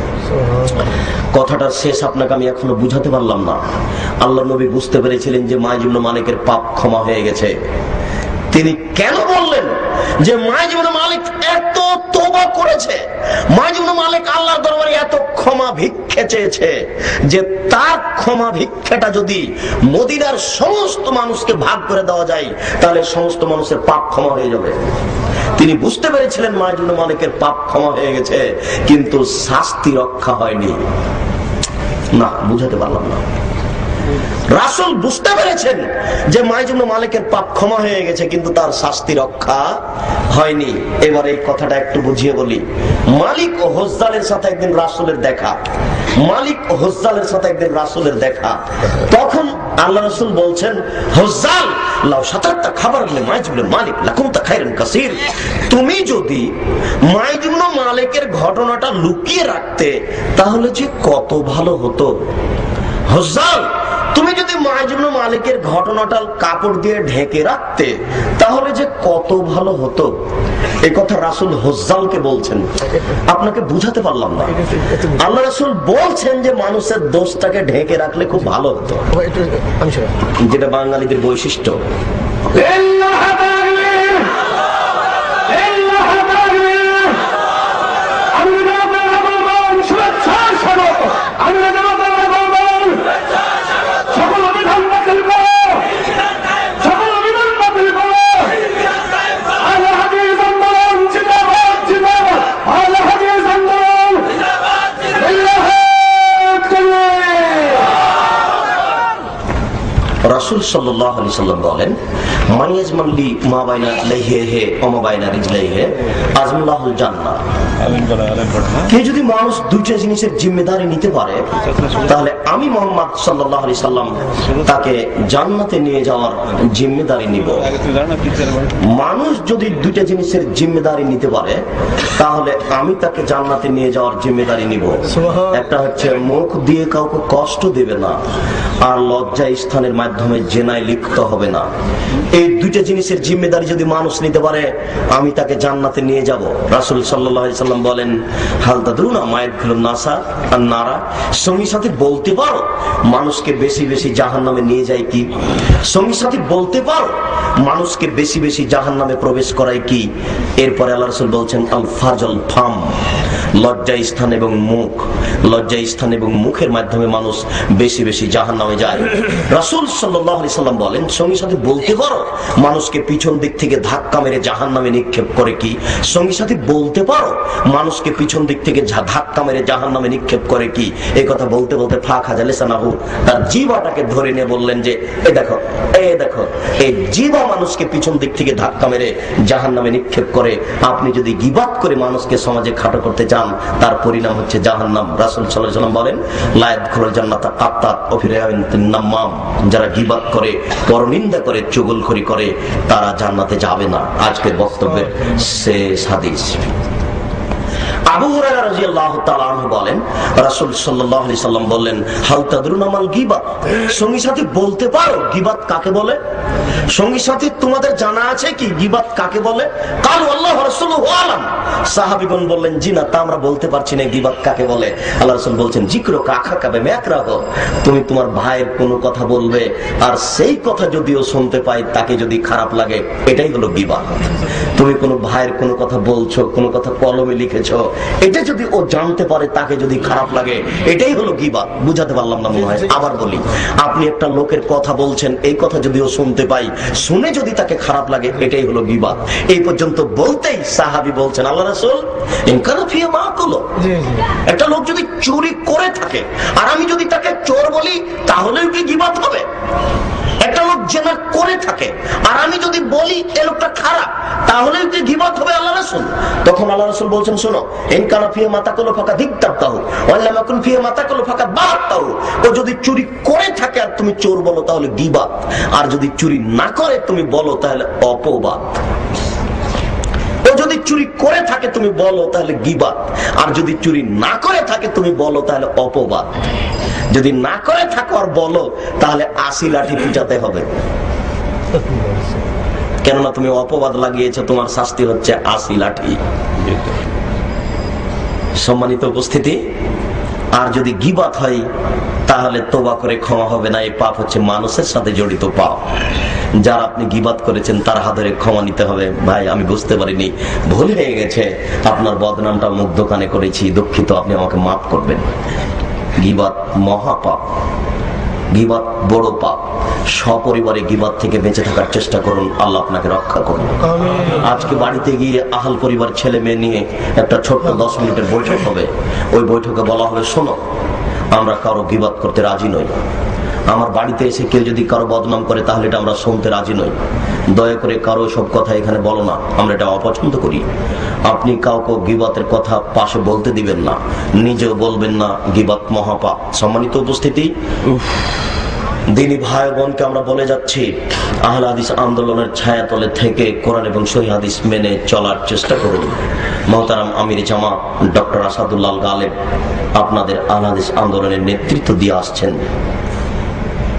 কথাটার শেষ আপনাকে আমি এখনো বুঝাতে পারলাম না। আল্লাহ নবী বুঝতে পেরেছিলেন যে মাইজ ইবনে মালিকের পাপ ক্ষমা হয়ে গেছে। তিনি কেন বললেন যে মাইজ ইবনে মালিক এত তওবা করেছে, মাইজ ইবনে মালিক আল্লাহর দরবারে এত ক্ষমা ভিক্ষা চেয়েছে যে তার ক্ষমা ভিক্ষাটা যদি মদিনার সমস্ত মানুষকে ভাগ করে দেওয়া যায় তাহলে সমস্ত মানুষের পাপ ক্ষমা হয়ে যাবে। তিনি বুঝতে পেরেছিলেন মাইজ ইবনে মালিকের পাপ ক্ষমা হয়ে গেছে, কিন্তু শাস্তি রক্ষা হয়নি। না, বুঝাতে পারলাম না। রাসূল বুঝতে পেরেছেন যে মাইজ ইবনে মালিকের পাপ ক্ষমা হয়ে গেছে, কিন্তু তার শাস্তি রক্ষা হয়নি। এবার এই কথাটা একটু বুঝিয়ে বলি। মালিক ও হুজ্জালের সাথে একদিন রাসূলের দেখা। মালিক ও হুজ্জালের সাথে একদিন রাসূলের দেখা। তখন আল্লাহ রাসূল বলছেন, হুজ্জাল লাউ শাতারতা খাবার মাইজ ইবনে মালিক লাকুনতা খায়রান কাসীর। তুমি যদি মাইজ ইবনে মালিকের ঘটনাটা লুকিয়ে রাখতে তাহলে যে কত ভালো হতো। হুজ্জাল, তুমি যদি মুআয ইবনে মালিকের ঘটনাটা কাপড় দিয়ে ঢেকে রাখতে তাহলে যে কত ভালো হতো। এই কথা রাসূল হুজ্জালকে বলছেন, আপনাকে বুঝাতে পারলাম না। আল্লাহ রাসূল বলছেন যে মানুষের দোষটাকে ঢেকে রাখলে খুব ভালো হতো, যেটা বাঙালিদের বৈশিষ্ট্য। রাসূল সাল্লাল্লাহু আলাইহি সাল্লাম বলেন, মাইয়াজমালি মা বাইনা লাইহি ওয়া মা বাইনা রিজলাইহি আজমাল্লাহুল জান্নাহ। কে যদি মানুষ দুইটা জিনিসের জিম্মেদারি নিতে পারে তাহলে আমি মুহাম্মদ সাল্লাল্লাহু আলাইহি সাল্লাম তাকে জান্নাতে নিয়ে যাওয়ার জিম্মেদারি নিব। মানুষ যদি দুইটা জিনিসের জিম্মেদারি নিতে পারে তাহলে আমি তাকে জান্নাতে নিয়ে যাওয়ার জিম্মেদারি নিব। একটা হচ্ছে মুখ দিয়ে কাউকে কষ্ট দেবে না, আর লজ্জা স্থানের মাধ্যমে জেনায় লিপ্ত হবে না। এই দুইটা জিনিসের জিম্মেদারি যদি মানুষ নিতে পারে আমি তাকে জান্নাতে নিয়ে যাব। রাসূল সাল্লাল্লাহু আলাইহি সাল্লাম বলেন, হাল তাদরুনা মা ইয়াদখুলুন নাসা আন-নারা, সঙ্গী সাথী বলতে পারো মানুষকে বেশি বেশি জাহান্নামে নিয়ে যায় কি? সঙ্গী সাথী বলতে পারো মানুষকে বেশি বেশি জাহান্নামে প্রবেশ করায় কি? এরপরে আল্লাহ রাসূল বলছেন, আল ফাজল ফাম, লজ্জা স্থান এবং মুখ, লজ্জা স্থান এবং মুখের মাধ্যমে মানুষ বেশি বেশি জাহান্নামে যায়। রাসূল সাল্লাল্লাহু আলাইহি সাল্লাম বলেন, সঙ্গী সাথী বলতে পারো মানুষকে পিছন দিক থেকে ধাক্কা মেরে জাহান্নামে নিক্ষেপ করে কি? সঙ্গী সাথী বলতে পারো মানুষকে পিছন দিক থেকে ধাক্কা মেরে জাহান্নামে নিক্ষেপ করে কি? এই কথা বলতে বলতে ফাক হাজালেসানাহু, তার জিহ্বাটাকে ধরে নিয়ে বললেন যে এই দেখো এই জিহ্বা মানুষকে পিছন দিক থেকে ধাক্কা মেরে জাহান্নামে নিক্ষেপ করে। আপনি যদি গীবাত করে মানুষকে সমাজে খাটো করতে চান তার পরিণাম হচ্ছে জাহান্নাম। রাসূল সাল্লাল্লাহু আলাইহি ওয়াসাল্লাম বলেন, লা ইয়াদখুলুল জান্নাতা কাত্তাত ওয়া ফি রিওয়ায়াতিন নাম্মাম, যারা গীবাত করে, পরনিন্দা করে, চুগলখড়ি করে তারা জান্নাতে যাবে না। আজকের বক্তব্যের শেষ হাদিস। আবু হুরায়রা রাদিয়াল্লাহু তাআলা আনহু বলেন, রাসূল সাল্লাল্লাহু আলাইহি সাল্লাম বললেন, হাল তাদরুনা মাল গীবাত, সঙ্গী সাথী বলতে পারো গীবাত কাকে বলে? সঙ্গী সাথী তোমাদের জানা আছে কি গীবাত কাকে বলে? কাল আল্লাহু ওয়া রাসূলুহু আলাম, সাহাবীগণ বললেন, জি না, তা আমরা বলতে পারছি না গীবাত কাকে বলে। আল্লাহ রাসূল বলছেন, যিকরু কাখাকা বিমাকরাহ, তুমি তোমার ভাইয়ের কোনো কথা বলবে আর সেই কথা যদিও শুনতে পাই তাকে যদি খারাপ লাগে, এটাই হলো গীবাত। তুমি কোনো ভাইয়ের কোনো কথা বলছো, কোনো কথা কলমে লিখেছো, এটা যদি ও জানতে পারে তাকে যদি খারাপ লাগে, এটাই হলো গীবাত। বুঝাতে পারলাম না মনে হয়, আবার বলি। আপনি একটা লোকের কথা বলছেন, এই কথা যদি ও শুনতে পাই, শুনে যদি তাকে খারাপ লাগে, এটাই হলো গীবাত। এই পর্যন্ত বলতেই সাহাবী বলছেন, আল্লাহ রাসূল ইনকানা ফিয়া মাকুলু, একটা লোক যদি চুরি করে থাকে আর আমি যদি তাকে চোর বলি তাহলেও কি গীবাত হবে? একটা লোক জেনা করে থাকে আর আমি যদি বলি এ লোকটা খারাপ তাহলে কি গীবত হবে আল্লাহ রাসূল? তখন আল্লাহ রাসূল বলছেন, শোনো, ইন কানা ফিয়া মাতাকুলু ফাকাদ ইক্তাবতাহু ওয়া লাম ইয়াকুন ফিয়া মাতাকুলু ফাকাদ বাতাহু, ও যদি চুরি করে থাকে আর তুমি চোর বলো তাহলে গীবত, আর যদি চুরি না করে তুমি বলো তাহলে অপবাদ। ও যদি চুরি করে থাকে তুমি বলো তাহলে গীবত, আর যদি চুরি না করে থাকে তুমি বলো তাহলে অপবাদ। যদি না করে থাকো আর বলো তাহলে 80 লাঠি পিটাতে হবে, কেননা তুমি অপবাদ লাগিয়েছো, তোমার শাস্তি হচ্ছে 80 লাঠি। সম্মানিত উপস্থিতি, আর যদি গীবত হয় তাহলে তওবা করে ক্ষমা হবে না। এই পাপ হচ্ছে মানুষের সাথে জড়িত পাপ। যারা আপনি গীবত করেছেন তার হাত ধরে ক্ষমা নিতে হবে। ভাই, আমি বুঝতে পারিনি, ভুল হয়ে গেছে, আপনার বদনামটা মুখ দোকানে করেছি, দুঃখিত, আপনি আমাকে মাফ করবেন। গীবত মহাপাপ, গীবত বড় পাপ। সপরিবারে গীবত থেকে বেঁচে থাকার চেষ্টা করুন, আল্লাহ আপনাকে রক্ষা করুন। আজকে বাড়িতে গিয়ে আহাল পরিবার ছেলে মেয়ে নিয়ে একটা ছোট্ট 10 মিনিটের বৈঠক হবে। ওই বৈঠকে বলা হবে, শোনো, আমরা কারো গীবত করতে রাজি নই। আমার বাড়িতে এসে কেউ যদি কারো বদনাম করে তাহলে এটা আমরা শুনতে রাজি নই। দয়া করে কারো সব কথা এখানে বলো না, আমরা এটা অপছন্দ করি। আপনি কাউকে গীবতের কথা পাশে বলতে দিবেন না, নিজেও বলবেন না, গীবত মহাপাপ। সম্মানিত উপস্থিতি, দিনী ভাই বোনকে আমরা বলে যাচ্ছি, আহলে হাদিস আন্দোলনের ছায়াতলে থেকে কোরআন এবং সহিহ হাদিস মেনে চলার চেষ্টা করুন। মোহতারাম আমির জামাত ডক্টর আসাদুল্লাহ গালেব আপনাদের আহলে হাদিস আন্দোলনের নেতৃত্ব দিয়ে আসছেন।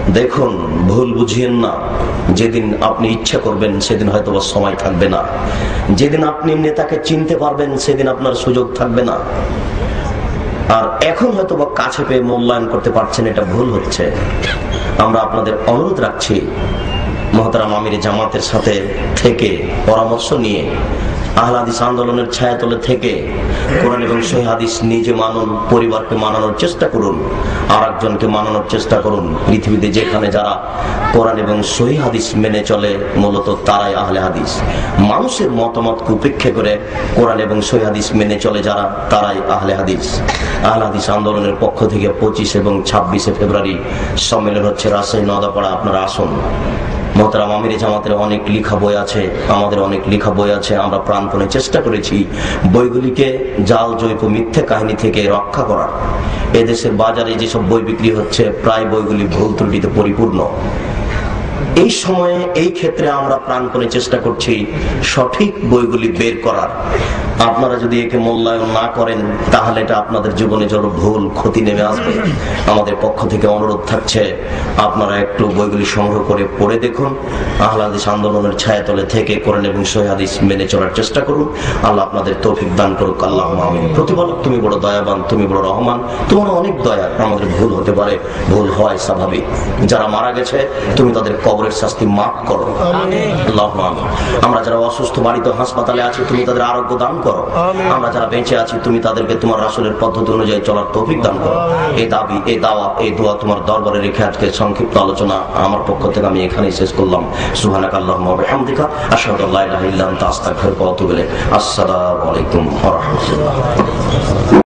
দেখুন, ভুল বুঝিয়েন না। যেদিন আপনি ইচ্ছা করবেন সেদিন হয়তো সময় থাকবে না। যেদিন আপনি নেতাকে চিনতে পারবেন সেদিন আপনার সুযোগ থাকবে না। আর এখন হয়তো বা কাছে পেয়ে মূল্যায়ন করতে পারছেন, এটা ভুল হচ্ছে। আমরা আপনাদের অনুরোধ রাখছি, মুহতারাম আমির জামাতের সাথে থেকে পরামর্শ নিয়ে আহলে হাদিস আন্দোলনের ছায়াতলে থেকে কোরআন এবং সহিহ হাদিস নিজে মানুন, পরিবারকে মানানোর চেষ্টা করুন, আর একজনকে মানানোর চেষ্টা করুন। পৃথিবীতে যেখানে যারা কোরআন এবং সহিহ হাদিস মেনে চলে মূলত তারাই আহলে হাদিস। মানুষের মতামতকে উপেক্ষা করে কোরআন এবং সহিহ হাদিস মেনে চলে যারা, তারাই আহলে হাদিস। আহলে হাদিস আন্দোলনের পক্ষ থেকে 25 এবং 26 ফেব্রুয়ারি সম্মেলন হচ্ছে রাজশাহী নওদাপাড়া। আপনারা আসুন। মুহতারাম আমির জামাতের অনেক লেখা বই আছে, আমাদের অনেক লেখা বই আছে। আমরা প্রাণপণে চেষ্টা করেছি বইগুলিকে জাল জৈব মিথ্যে কাহিনী থেকে রক্ষা করার। এদেশের বাজারে যেসব বই বিক্রি হচ্ছে প্রায় বইগুলি ভুল ত্রুটিতে পরিপূর্ণ। এই সময়ে এই ক্ষেত্রে আমরা প্রাণপণে চেষ্টা করছি সঠিক বইগুলি বের করার। আপনারা যদি একে মূল্যায়ন না করেন তাহলে এটা আপনাদের জীবনে যত ভুল ক্ষতি নেমে আসবে। আমাদের পক্ষ থেকে অনুরোধ থাকছে, আপনারা একটু বইগুলি সংগ্রহ করে পড়ে দেখুন। আহলে হাদিস আন্দোলনের ছায়াতলে থেকে কোরআন এবং সহিহ হাদিস মেনে চলার চেষ্টা করুন। আল্লাহ আপনাদের তৌফিক দান করুক। আল্লাহুম্মা আমিন। প্রতিপালক তুমি বড় দয়াবান, তুমি বড় রহমান, তোমার অনেক দয়া। আমাদের ভুল হতে পারে, ভুল হয় স্বাভাবিক। যারা মারা গেছে তুমি তাদের কবরের শাস্তি মাফ করো। আল্লাহুম্মা আমিন। আমরা যারা অসুস্থ বাড়িতে হাসপাতালে আছি তুমি তাদের আরোগ্য দান করো। আমরা যারা বেঁচে আছি তুমি তাদেরকে তোমার রাসূলের পদ্ধতি অনুযায়ী চলার তৌফিক দান করো। এই দাবি, এই দাওয়া, এই দোয়া তোমার দরবারে রেখে আজকে সংক্ষিপ্ত আলোচনা আমার পক্ষ থেকে আমি এখানেই শেষ করলাম। সুবহানাকাল্লাহুম্মা ওয়া বিহামদিকা আশহাদু আল্লা ইলাহা ইল্লা আনতা আস্তাগফিরুকা ওয়া আতুবু ইলাইক। আসসালামু আলাইকুম ওয়া রাহমাতুল্লাহ।